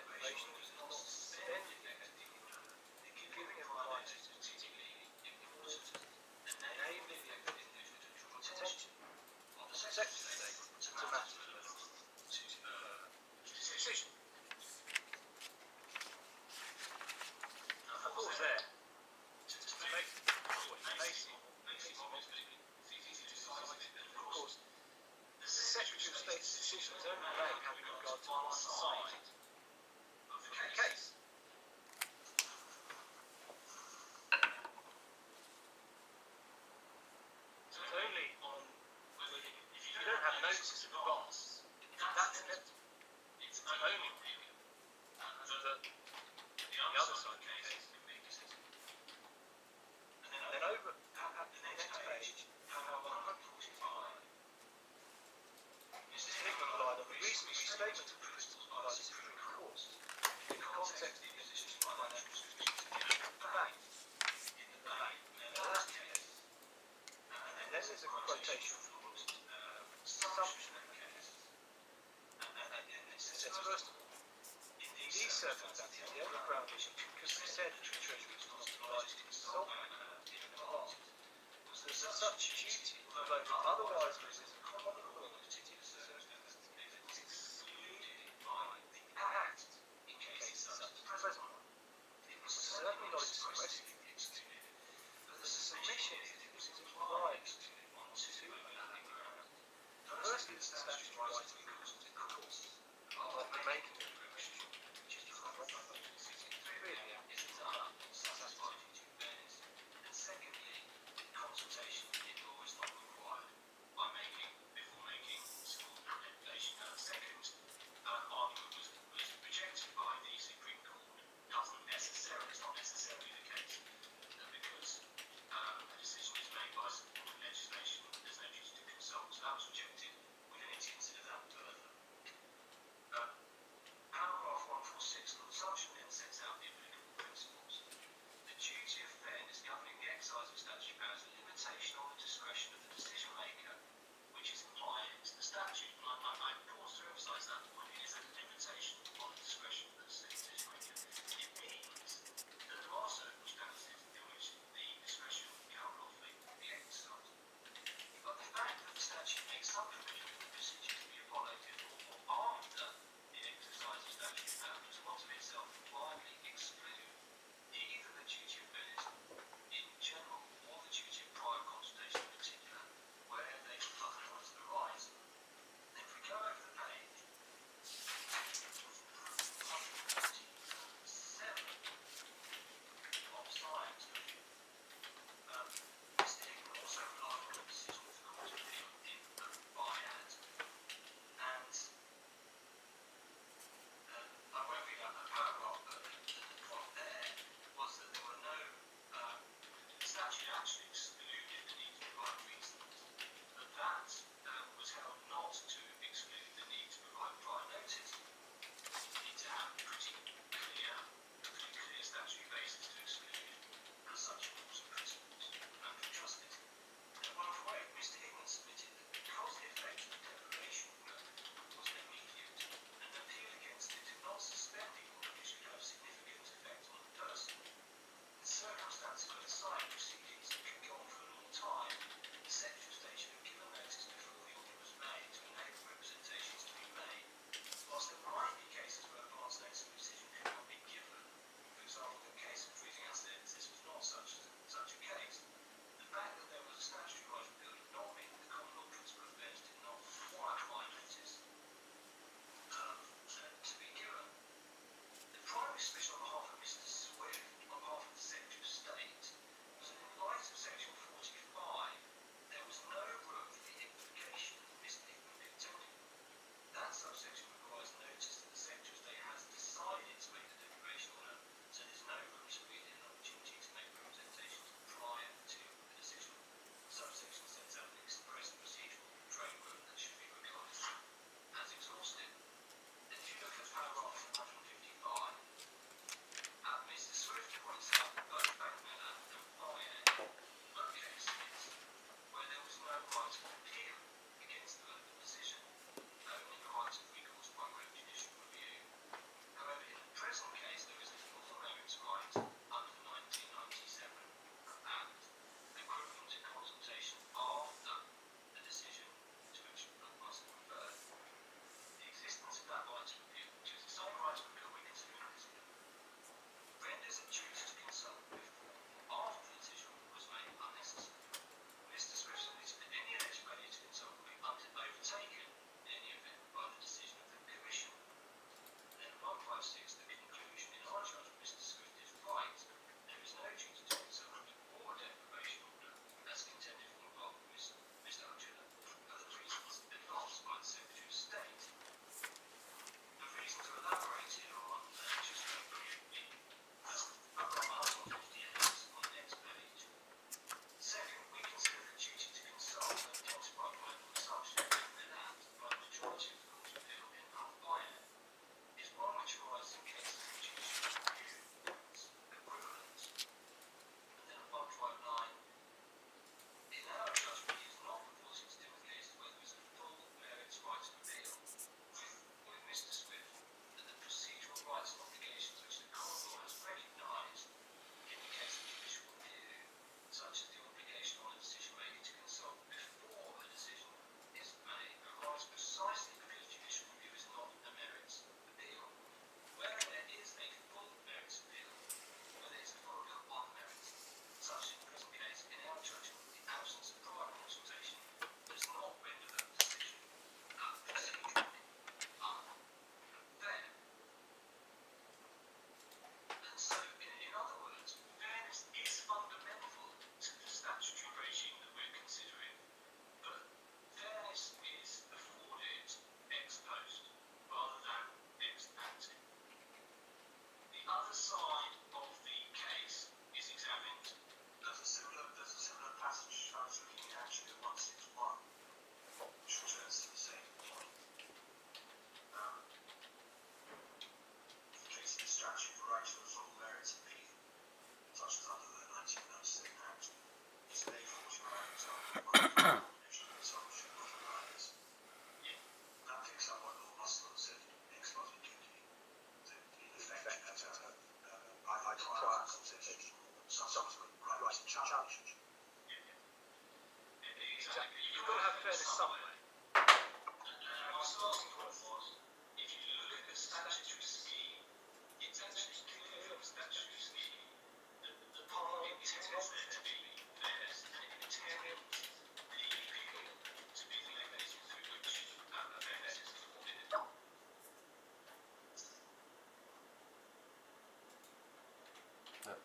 deprivation is not suspending giving him right is particularly important, enabling the individual to draw attention of the protected state to matters relevant to decision. I pause there to make the point, makes it obviously easy to decide that, of course, the Secretary of State's decision is only made having regard to one side of the case. So it's only on, if you don't have notice in advance, that's inevitable. It's only on that the other side of the case can make a decision. And then over at the next page, paragraph 145, Mr. Hickman relied on the recent restatement of principles by the Supreme Court in the context of the imposition of financial restrictions against the bank in the first case. And then there's a quotation from assumption case. And it says, first of all, in these circumstances, the only ground which consent to the Treasury was not obliged to consult in advance was that such duty, although otherwise within the common law in particular circumstances, was excluded by the Act in cases such as the present one. It was certainly not expressly excluded, but the submission is implied excluded on two overlapping grounds. Firstly, the statutory right to recourse to courts after making a correction, which is proper, really is enough to satisfy future fairness. And secondly, consultation in law is not required by making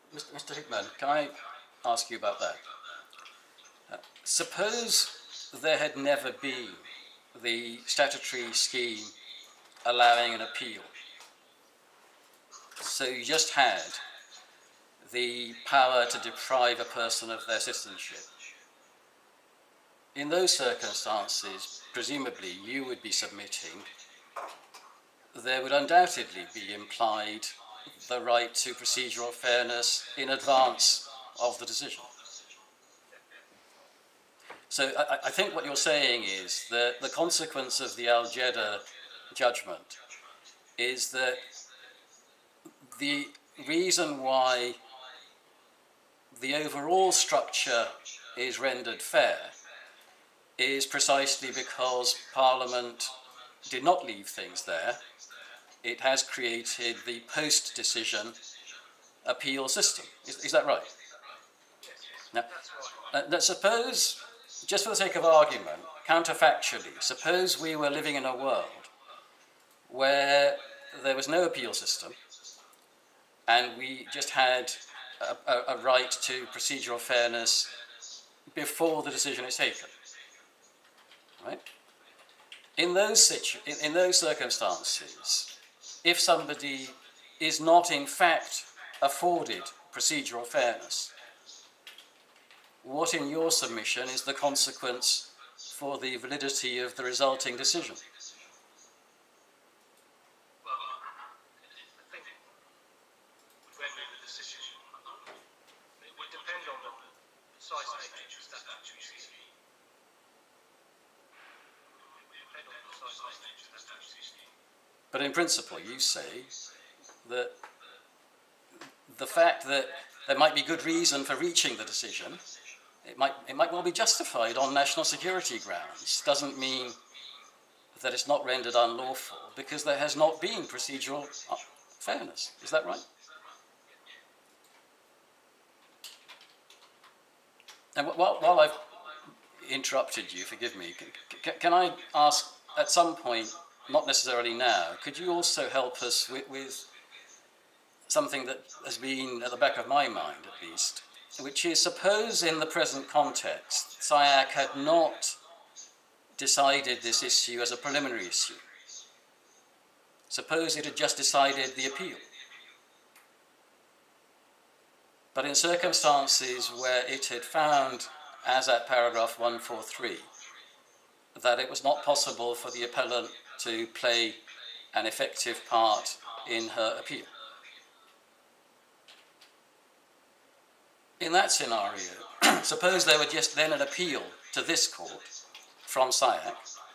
Mr. Hickman, can I ask you about that? Suppose there had never been the statutory scheme allowing an appeal. So you just had the power to deprive a person of their citizenship. In those circumstances, presumably you would be submitting, there would undoubtedly be implied the right to procedural fairness in advance of the decision. So I think what you're saying is that the consequence of the Al-Jeddah judgment is that the reason why the overall structure is rendered fair is precisely because Parliament did not leave things there. It has created the post-decision appeal system. Is that right? Now, suppose, just for the sake of argument, counterfactually, suppose we were living in a world where there was no appeal system and we just had a right to procedural fairness before the decision is taken. Right? In those circumstances, if somebody is not in fact afforded procedural fairness, what in your submission is the consequence for the validity of the resulting decision? Well, I think when the decision, it would depend on the precise nature of the statutory scheme. But in principle, you say that the fact that there might be good reason for reaching the decision, it might well be justified on national security grounds, doesn't mean that it's not rendered unlawful because there has not been procedural fairness. Is that right? And while I've interrupted you, forgive me, can I ask at some point, not necessarily now, could you also help us with something that has been at the back of my mind at least, which is suppose in the present context SIAC had not decided this issue as a preliminary issue. Suppose it had just decided the appeal. But in circumstances where it had found, as at paragraph 143, that it was not possible for the appellant to play an effective part in her appeal. In that scenario, suppose there were just then an appeal to this court from SIAC,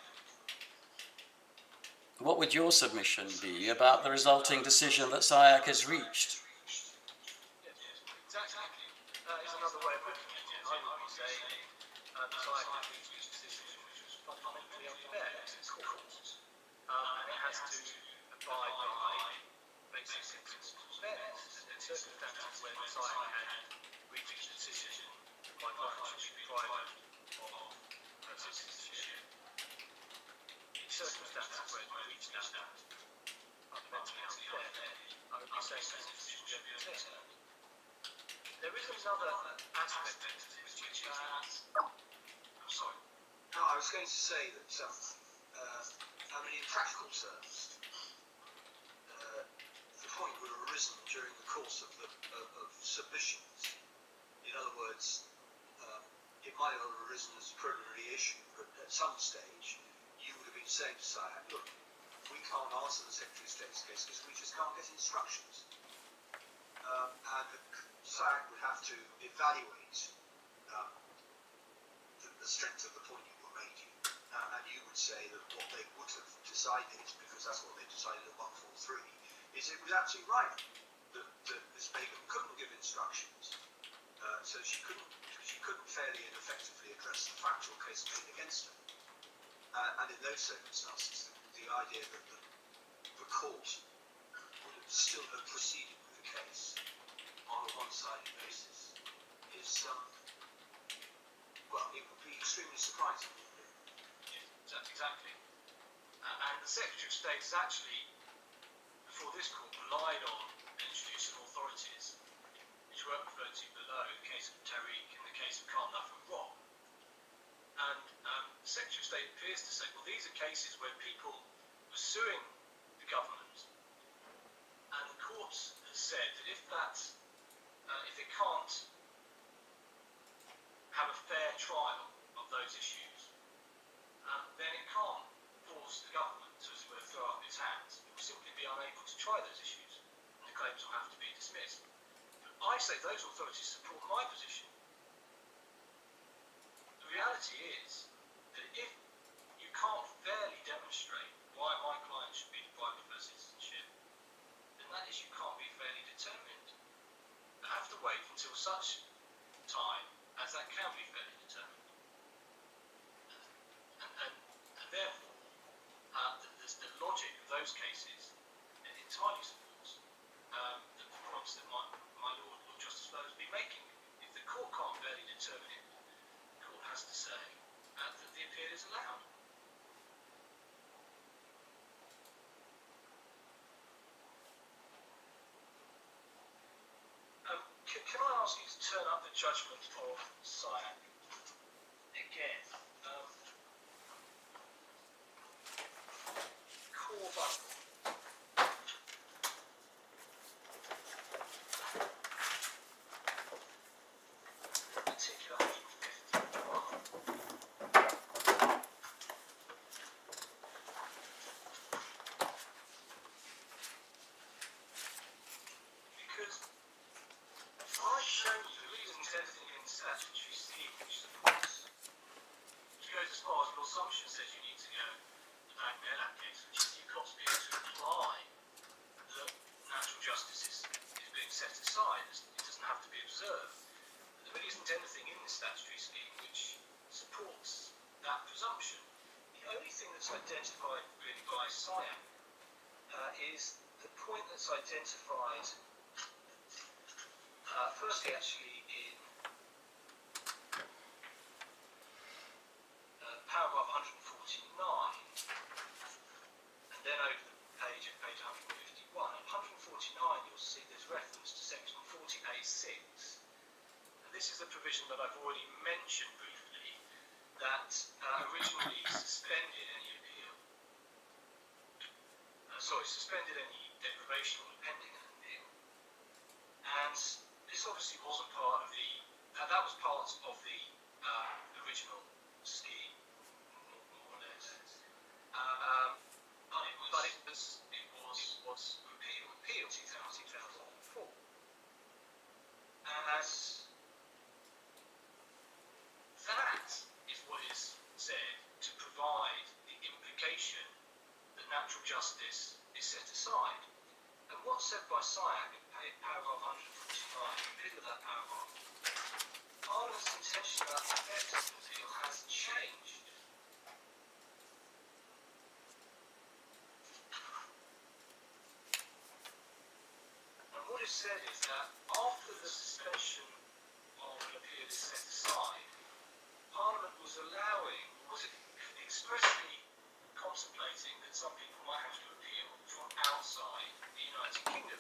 what would your submission be about the resulting decision that SIAC has reached? Exactly. That is another way of looking at it. I would be saying the SIAC has reached this decision which was fundamentally unfair. It's a court. And it has to abide by basic principles of fairness. And in circumstances where the SIAC had reached a decision that my client should be deprived of her citizenship, in circumstances where it reached that fundamentally unfair, I would be saying that it should be overturned. There is another aspect to this, which is sorry. No, I was going to say that, I mean, in practical terms, the point would have arisen during the course of submissions. In other words, it might have arisen as a preliminary issue, but at some stage, you would have been saying to SIAC, look, we can't answer the Secretary of State's case because we just can't get instructions. And the SIAC would have to evaluate the strength of the point you were making. And you would say that what they would have decided, because that's what they decided at 143, is it was absolutely right that Ms. Begum couldn't give instructions. So she couldn't fairly and effectively address the factual case made against her. And in those circumstances, the idea that the court would have still have proceeded with the case on a one-sided basis is, well, it would be extremely surprising. Yes, exactly. And the Secretary of State has actually, before this court, relied on and introduced some authorities which were appears to say, well, these are cases where people were suing the government, and the courts have said that if it can't have a fair trial of those issues, then it can't force the government to, as it were, throw up its hands. It will simply be unable to try those issues, and the claims will have to be dismissed. But I say those authorities support my position. The reality is that if you can't fairly demonstrate why my client should be deprived of their citizenship, then that issue can't be fairly determined. I have to wait until such time as that can be fairly determined. And therefore, the logic of those cases entirely supports the points that my Lord Justice Flaux has been making. If the court can't fairly determine it, the court has to say that the appeal is allowed. Can I ask you to turn up the judgment of SIAC again? Core bundle. Particular 151. Because I've shown you the reasons anything in statutory scheme which supports, which goes as far as your assumption says you need to go, the Appellant case, which is you've got to be able to imply that natural justice is being set aside. It doesn't have to be observed. But there really isn't anything in the statutory scheme which supports that presumption. The only thing that's identified really by SIAC is the point that's identified firstly, actually, in paragraph 149, and then over the page at page 151. At 149, you'll see there's reference to section 40A6. And this is a provision that I've already mentioned briefly, that originally suspended any appeal. Suspended any deprivation or pending an appeal. And this obviously wasn't part of the, that was part of the original scheme, more or less. But it was repealed 2004. And that is what is said to provide the implication that natural justice is set aside. And what's said by SIAC in paragraph 149, in the middle of that paragraph, Parliament's intention about the effect of the appeal has changed. And what is said is that after the suspension of an appeal is set aside, Parliament was expressly contemplating that some people might have to appeal from outside the United Kingdom.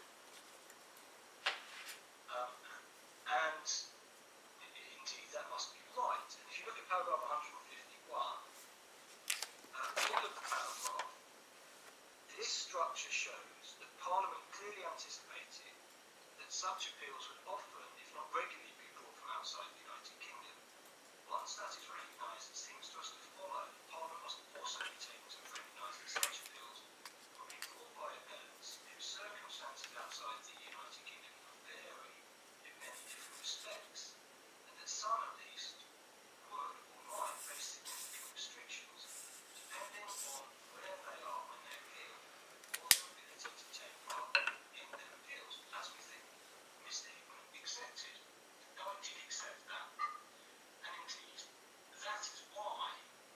And indeed, that must be right. And if you look at paragraph 151, middle of the paragraph, this structure shows that Parliament clearly anticipated that such appeals would often, if not regularly, be brought from outside the United Kingdom. Once that is recognised, it seems to us to follow that Parliament must also be taken to recognise that such appeals will be brought by appellants whose circumstances outside the United Kingdom will vary in many different respects, and that some at least would or might face significant restrictions depending on where they are when they appeal, or their ability to take part in their appeals, as we think Mr. Hickman accepted. Now, I did accept that, and indeed, that is why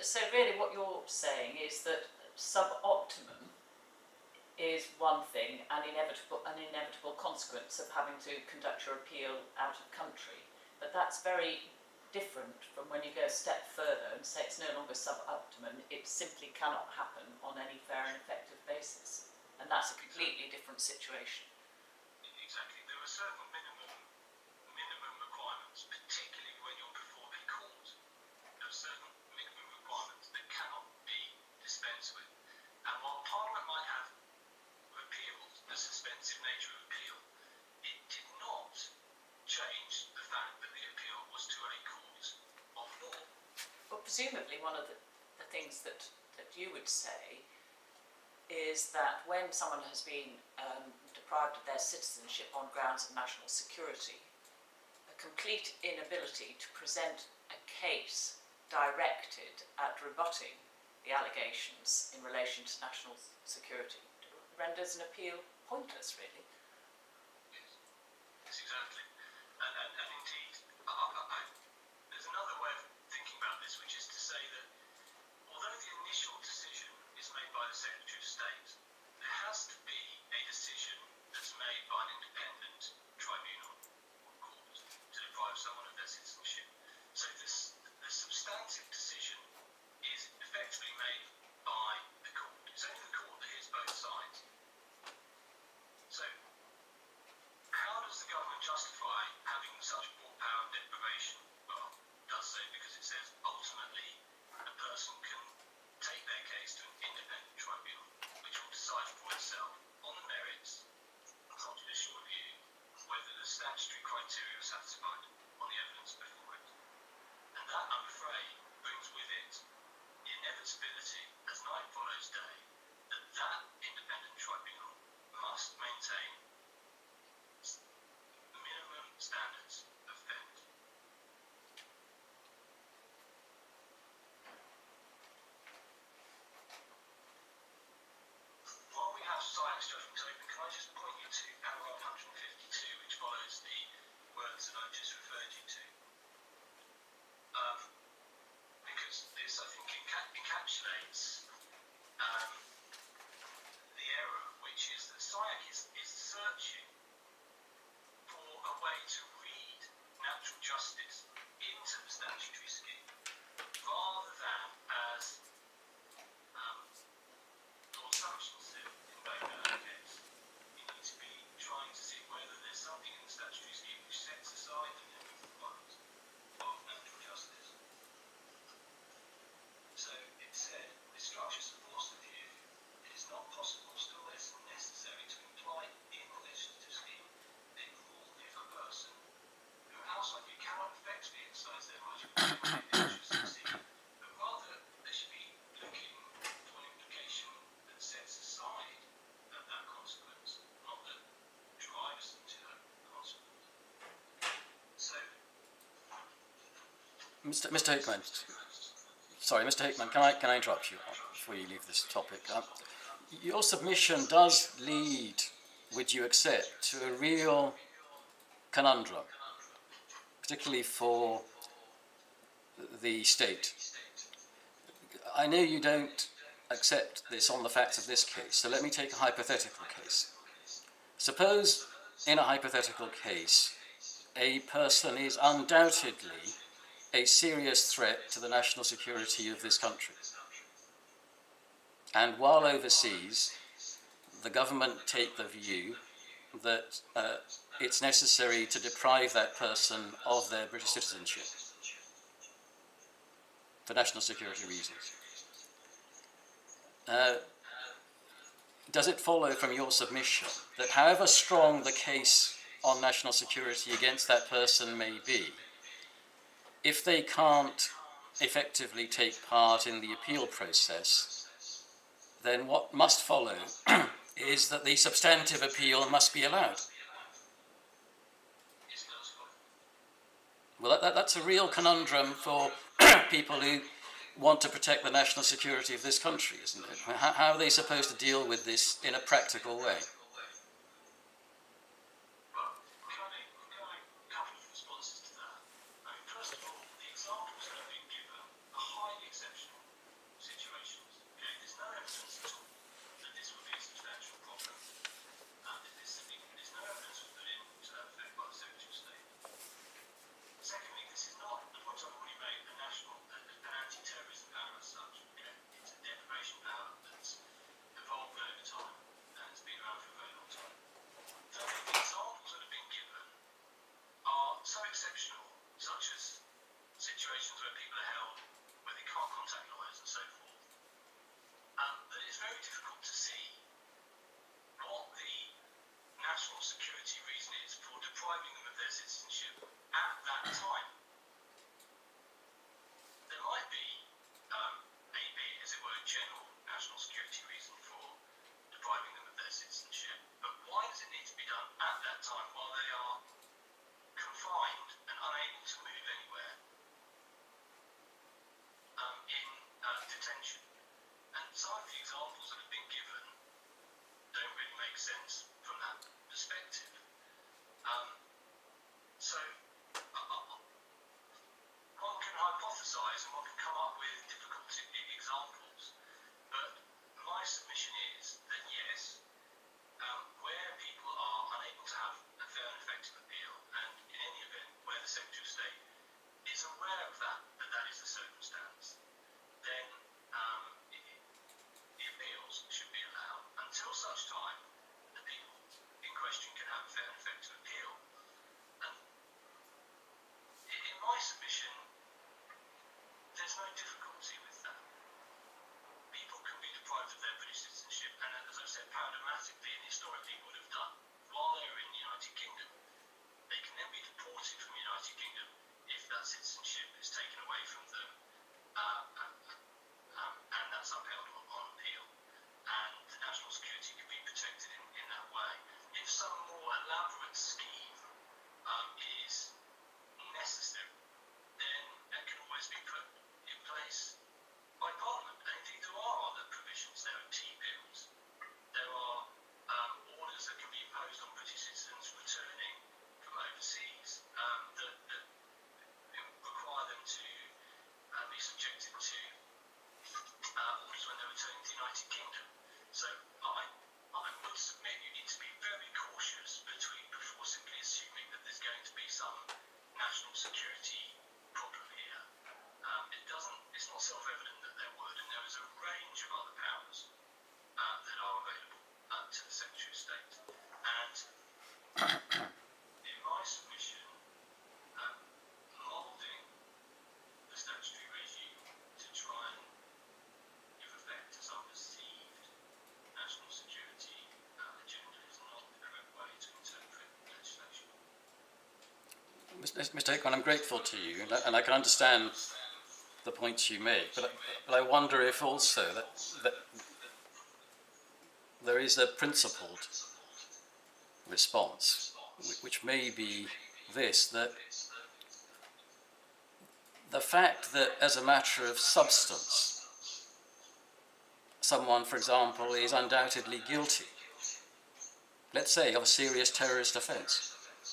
so really what you're saying is that suboptimum is one thing, an inevitable consequence of having to conduct your appeal out of country. But that's very different from when you go a step further and say it's no longer suboptimum, it simply cannot happen on any fair and effective basis. And that's a completely different situation. Exactly. There are certain minimum requirements, particularly when you're before a court. There are certain minimum requirements that cannot be dispensed with. And while Parliament might have repealed the suspensive nature of appeal, it did not change the fact that the appeal was to a court of law. But presumably one of the things that you would say is that when someone has been deprived of their citizenship on grounds of national security, a complete inability to present a case directed at rebutting the allegations in relation to national security renders an appeal pointless, really. Yes, exactly. And indeed, there's another way of thinking about this, which is to say that although the initial decision is made by the Secretary of State, there has to be a decision that's made by an independent tribunal or court to deprive someone of their citizenship. So the substantive decision is effectively made by the court. It's only the court that hears both sides. So how does the government justify having such broad power of deprivation? Well, it does so because it says ultimately a person can take their case to an independent tribunal, which will decide for itself on the merits, on judicial review, whether the statutory criteria are satisfied on the evidence before it. And that, I'm afraid, brings with it the inevitability, as night follows day, that that independent tribunal must maintain minimum standards of fairness. While we have science judgments open, can I just point you to paragraph 152, which follows the words that I've just referred you to? Because this, I think, encapsulates the error, which is that SIAC is searching for a way to read natural justice into the statutory scheme, rather than, as Lord Sumption said in Begum case, you need to be trying to see whether there's something in the statutory scheme which sets aside the minimum requirements of natural justice. So it said, this structure supports the view it is not possible, still less necessary, to imply in the legislative scheme a rule if a person who outside you cannot effectively exercise their right to succeed, but rather they should be looking for an implication that sets aside that consequence, not that drives them to that consequence. So, Mr. Hickman. Sorry, Mr. Hickman, can I interrupt you before you leave this topic? Your submission does lead, would you accept, to a real conundrum, particularly for the state. I know you don't accept this on the facts of this case, so let me take a hypothetical case. Suppose, in a hypothetical case, a person is undoubtedly a serious threat to the national security of this country. And while overseas, the government take the view that it's necessary to deprive that person of their British citizenship for national security reasons. Does it follow from your submission that however strong the case on national security against that person may be, if they can't effectively take part in the appeal process, then what must follow is that the substantive appeal must be allowed? Well, that's a real conundrum for people who want to protect the national security of this country, isn't it? How are they supposed to deal with this in a practical way? First of all, the examples that have been given are highly exceptional. people are held where they can't contact lawyers and so forth, that it's very difficult to see what the national security reason is for depriving them of their citizenship at that time. There might be as it were, a general national security reason for depriving them of their citizenship, but why does it need to be done at that time while they are confined and unable to move anywhere in detention? And some of the examples that have been given don't really make sense from that perspective. So one can hypothesize and one can come up with difficult examples, but my submission is that yes, where people are unable to have a fair and effective appeal, and in any event where the Secretary of State is aware of that is the circumstance, then the appeals should be allowed until such time the people in question can have a fair and effective appeal. And in my submission, there's no difficulty with that. People can be deprived of their British citizenship, and as I've said, paradigmatically and historically would have done while they were in the United Kingdom. They can then be deported from the United Kingdom if that citizenship is taken away from them, and that's upheld on appeal. And the national security can be protected in that way. If some more elaborate scheme is necessary, then that can always be put in place by Parliament. And indeed there are other provisions. There are T-bills. There are orders that can be imposed on British citizens returning from overseas that require them to be subjected to orders when they're returning to the United Kingdom. So I would submit you need to be very cautious before simply assuming that there's going to be some national security problem here. It's not self-evident that there would, and there is a range of other powers that are available to the Secretary of State. And in my submission, moulding the statutory regime to try and give effect to some perceived national security agenda is not the correct way to interpret legislation. Mr. Hickman, I'm grateful to you, and I can understand the points you make, but I wonder if also that there is a principled response, which may be this, that the fact that as a matter of substance, someone, for example, is undoubtedly guilty, let's say, of a serious terrorist offence,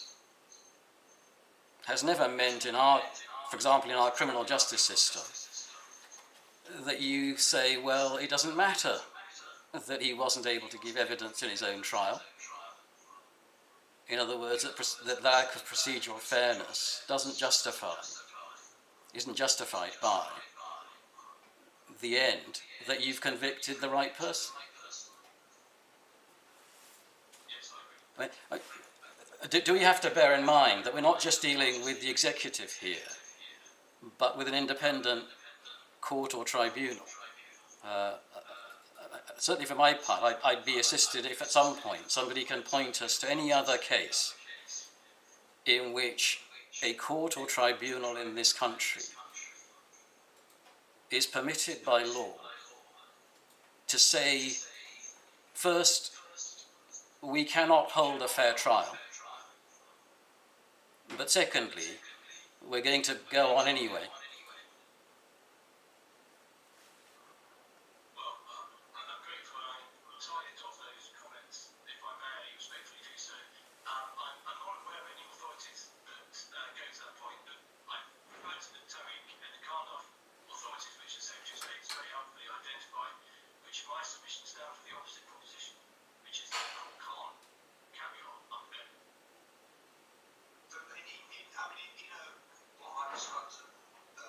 has never meant for example, in our criminal justice system, that you say, well, it doesn't matter that he wasn't able to give evidence in his own trial. In other words, that lack of procedural fairness isn't justified by the end that you've convicted the right person. Do we have to bear in mind that we're not just dealing with the executive here, but with an independent court or tribunal? Certainly for my part, I'd be assisted if at some point somebody can point us to any other case in which a court or tribunal in this country is permitted by law to say, first, we cannot hold a fair trial, but secondly, we're going to go on anyway. I mean, you know, what I was trying to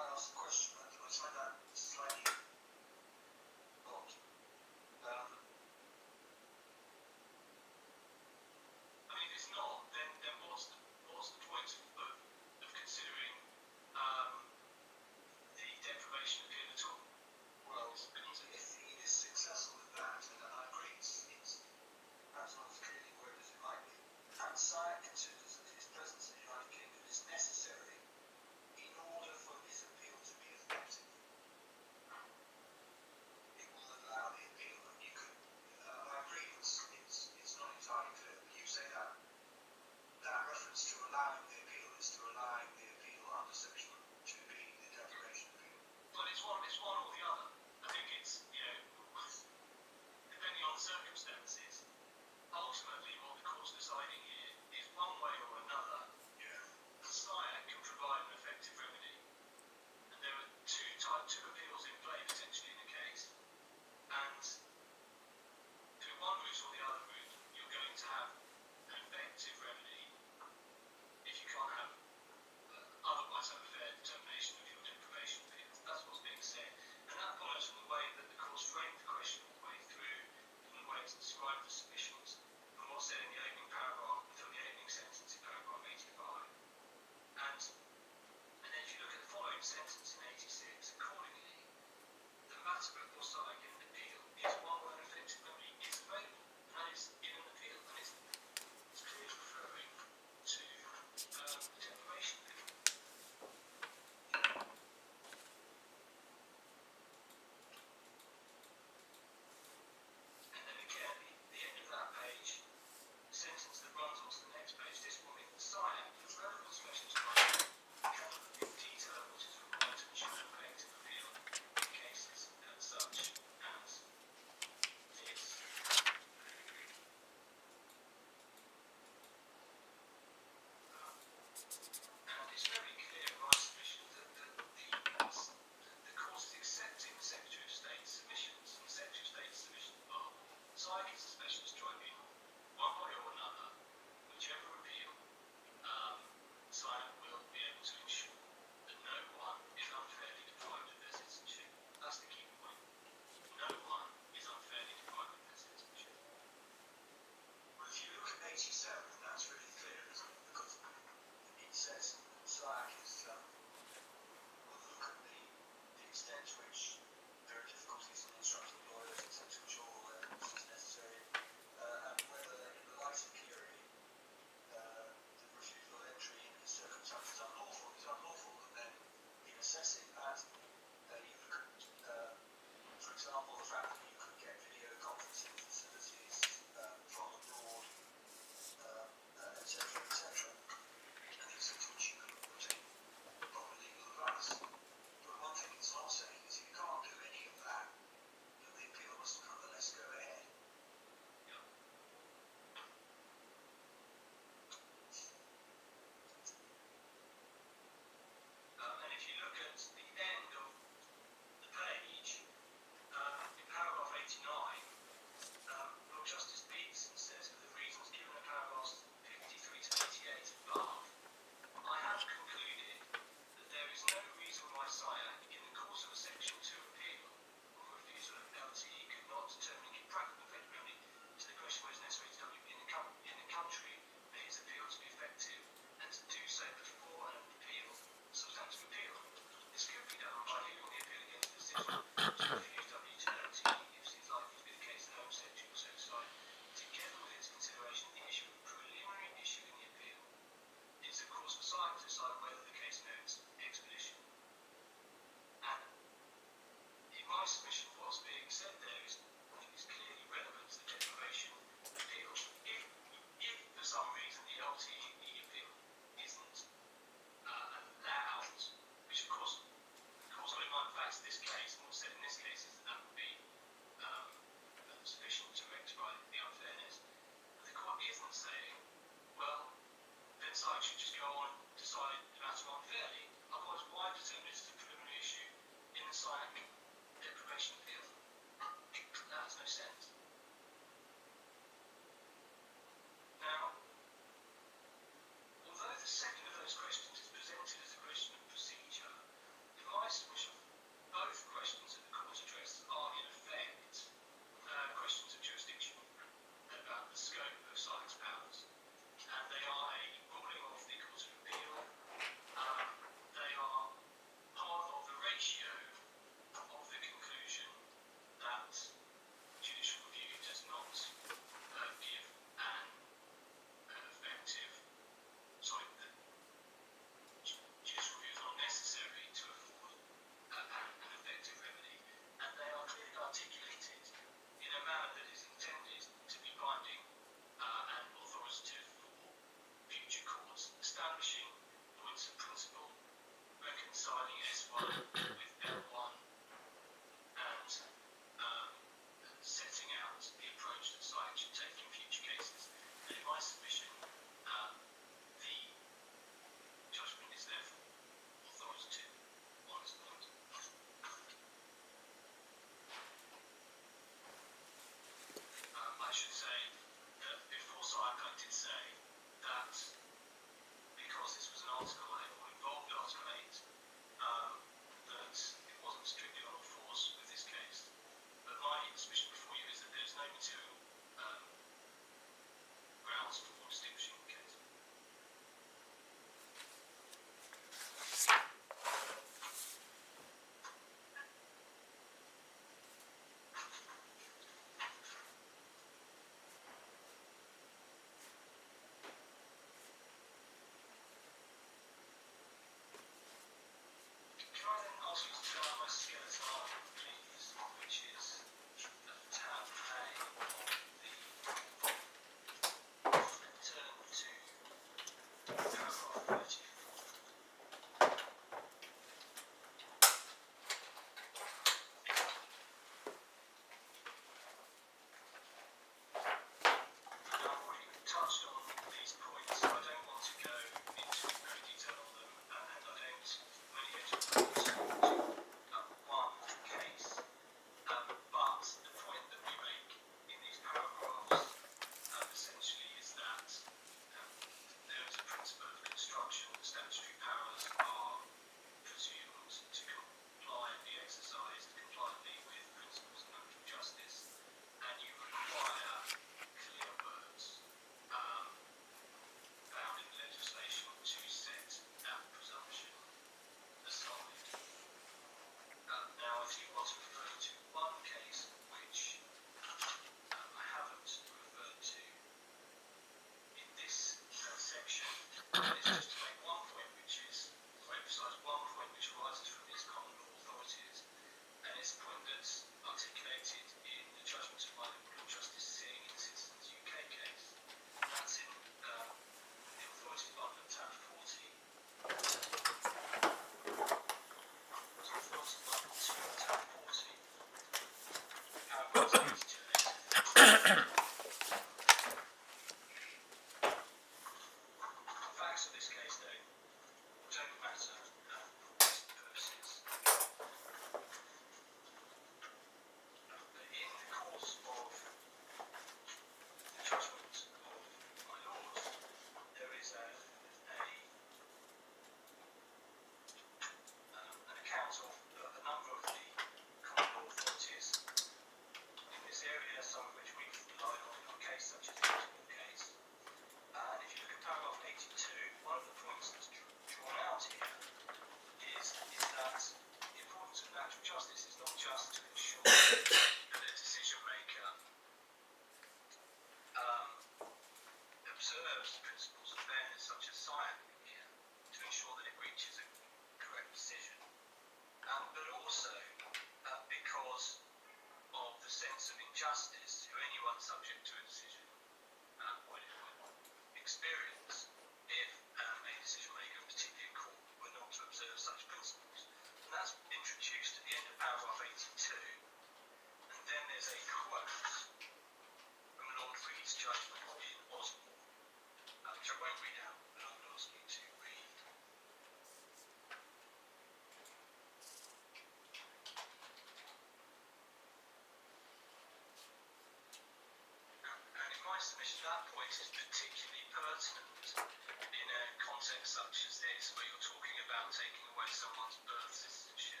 is particularly pertinent in a context such as this, where you're talking about taking away someone's birth citizenship.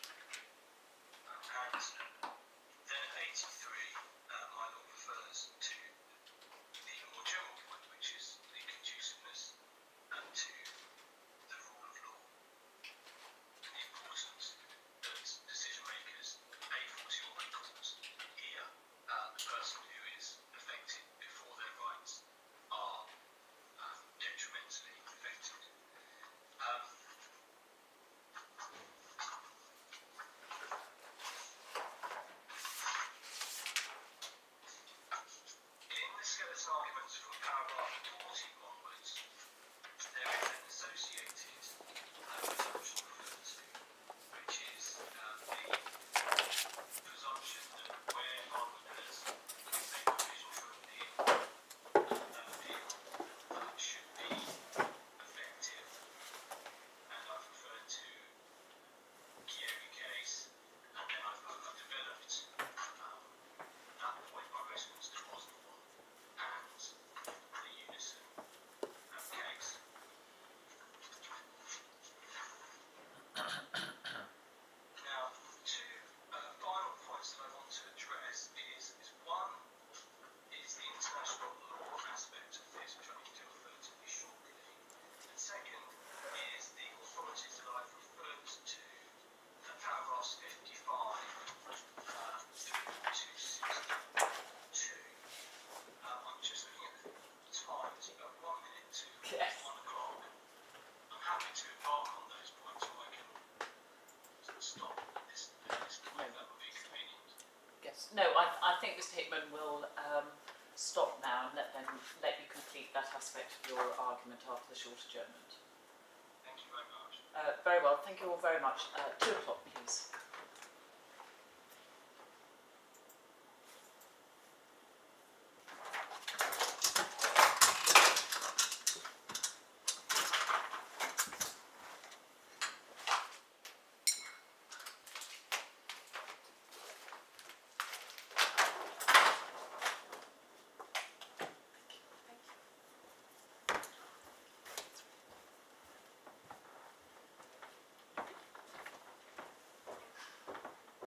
And then at 83, my law refers to the more general point, which is the conduciveness to the rule of law, and the importance that decision makers pay for to your records. Here, the person who is affected before their rights are detrimentally affected. In the skeleton arguments from paragraph 40 onwards, there is an associated presumption referred to, which is the presumption that where Parliament has a provision for appeal, that appeal should be effective. And I've referred to Chieri case, and then I've developed that point by reference to Osborne and the Unison case. Now, two final points that I want to address is one is the international law aspect of this, which I need to refer to shortly, and second is the authorities that I've referred to, paragraphs 55 through to 62. I'm just looking at the time, it's about 1 minute to Yes. 1 o'clock. I'm happy to embark on those points, or I can stop at this point. That would be convenient. Yes. No, I think Mr. Hickman will stop now and let you complete that aspect of your argument after the short adjournment. Thank you very much. Very well. Thank you all very much. 2 o'clock, please.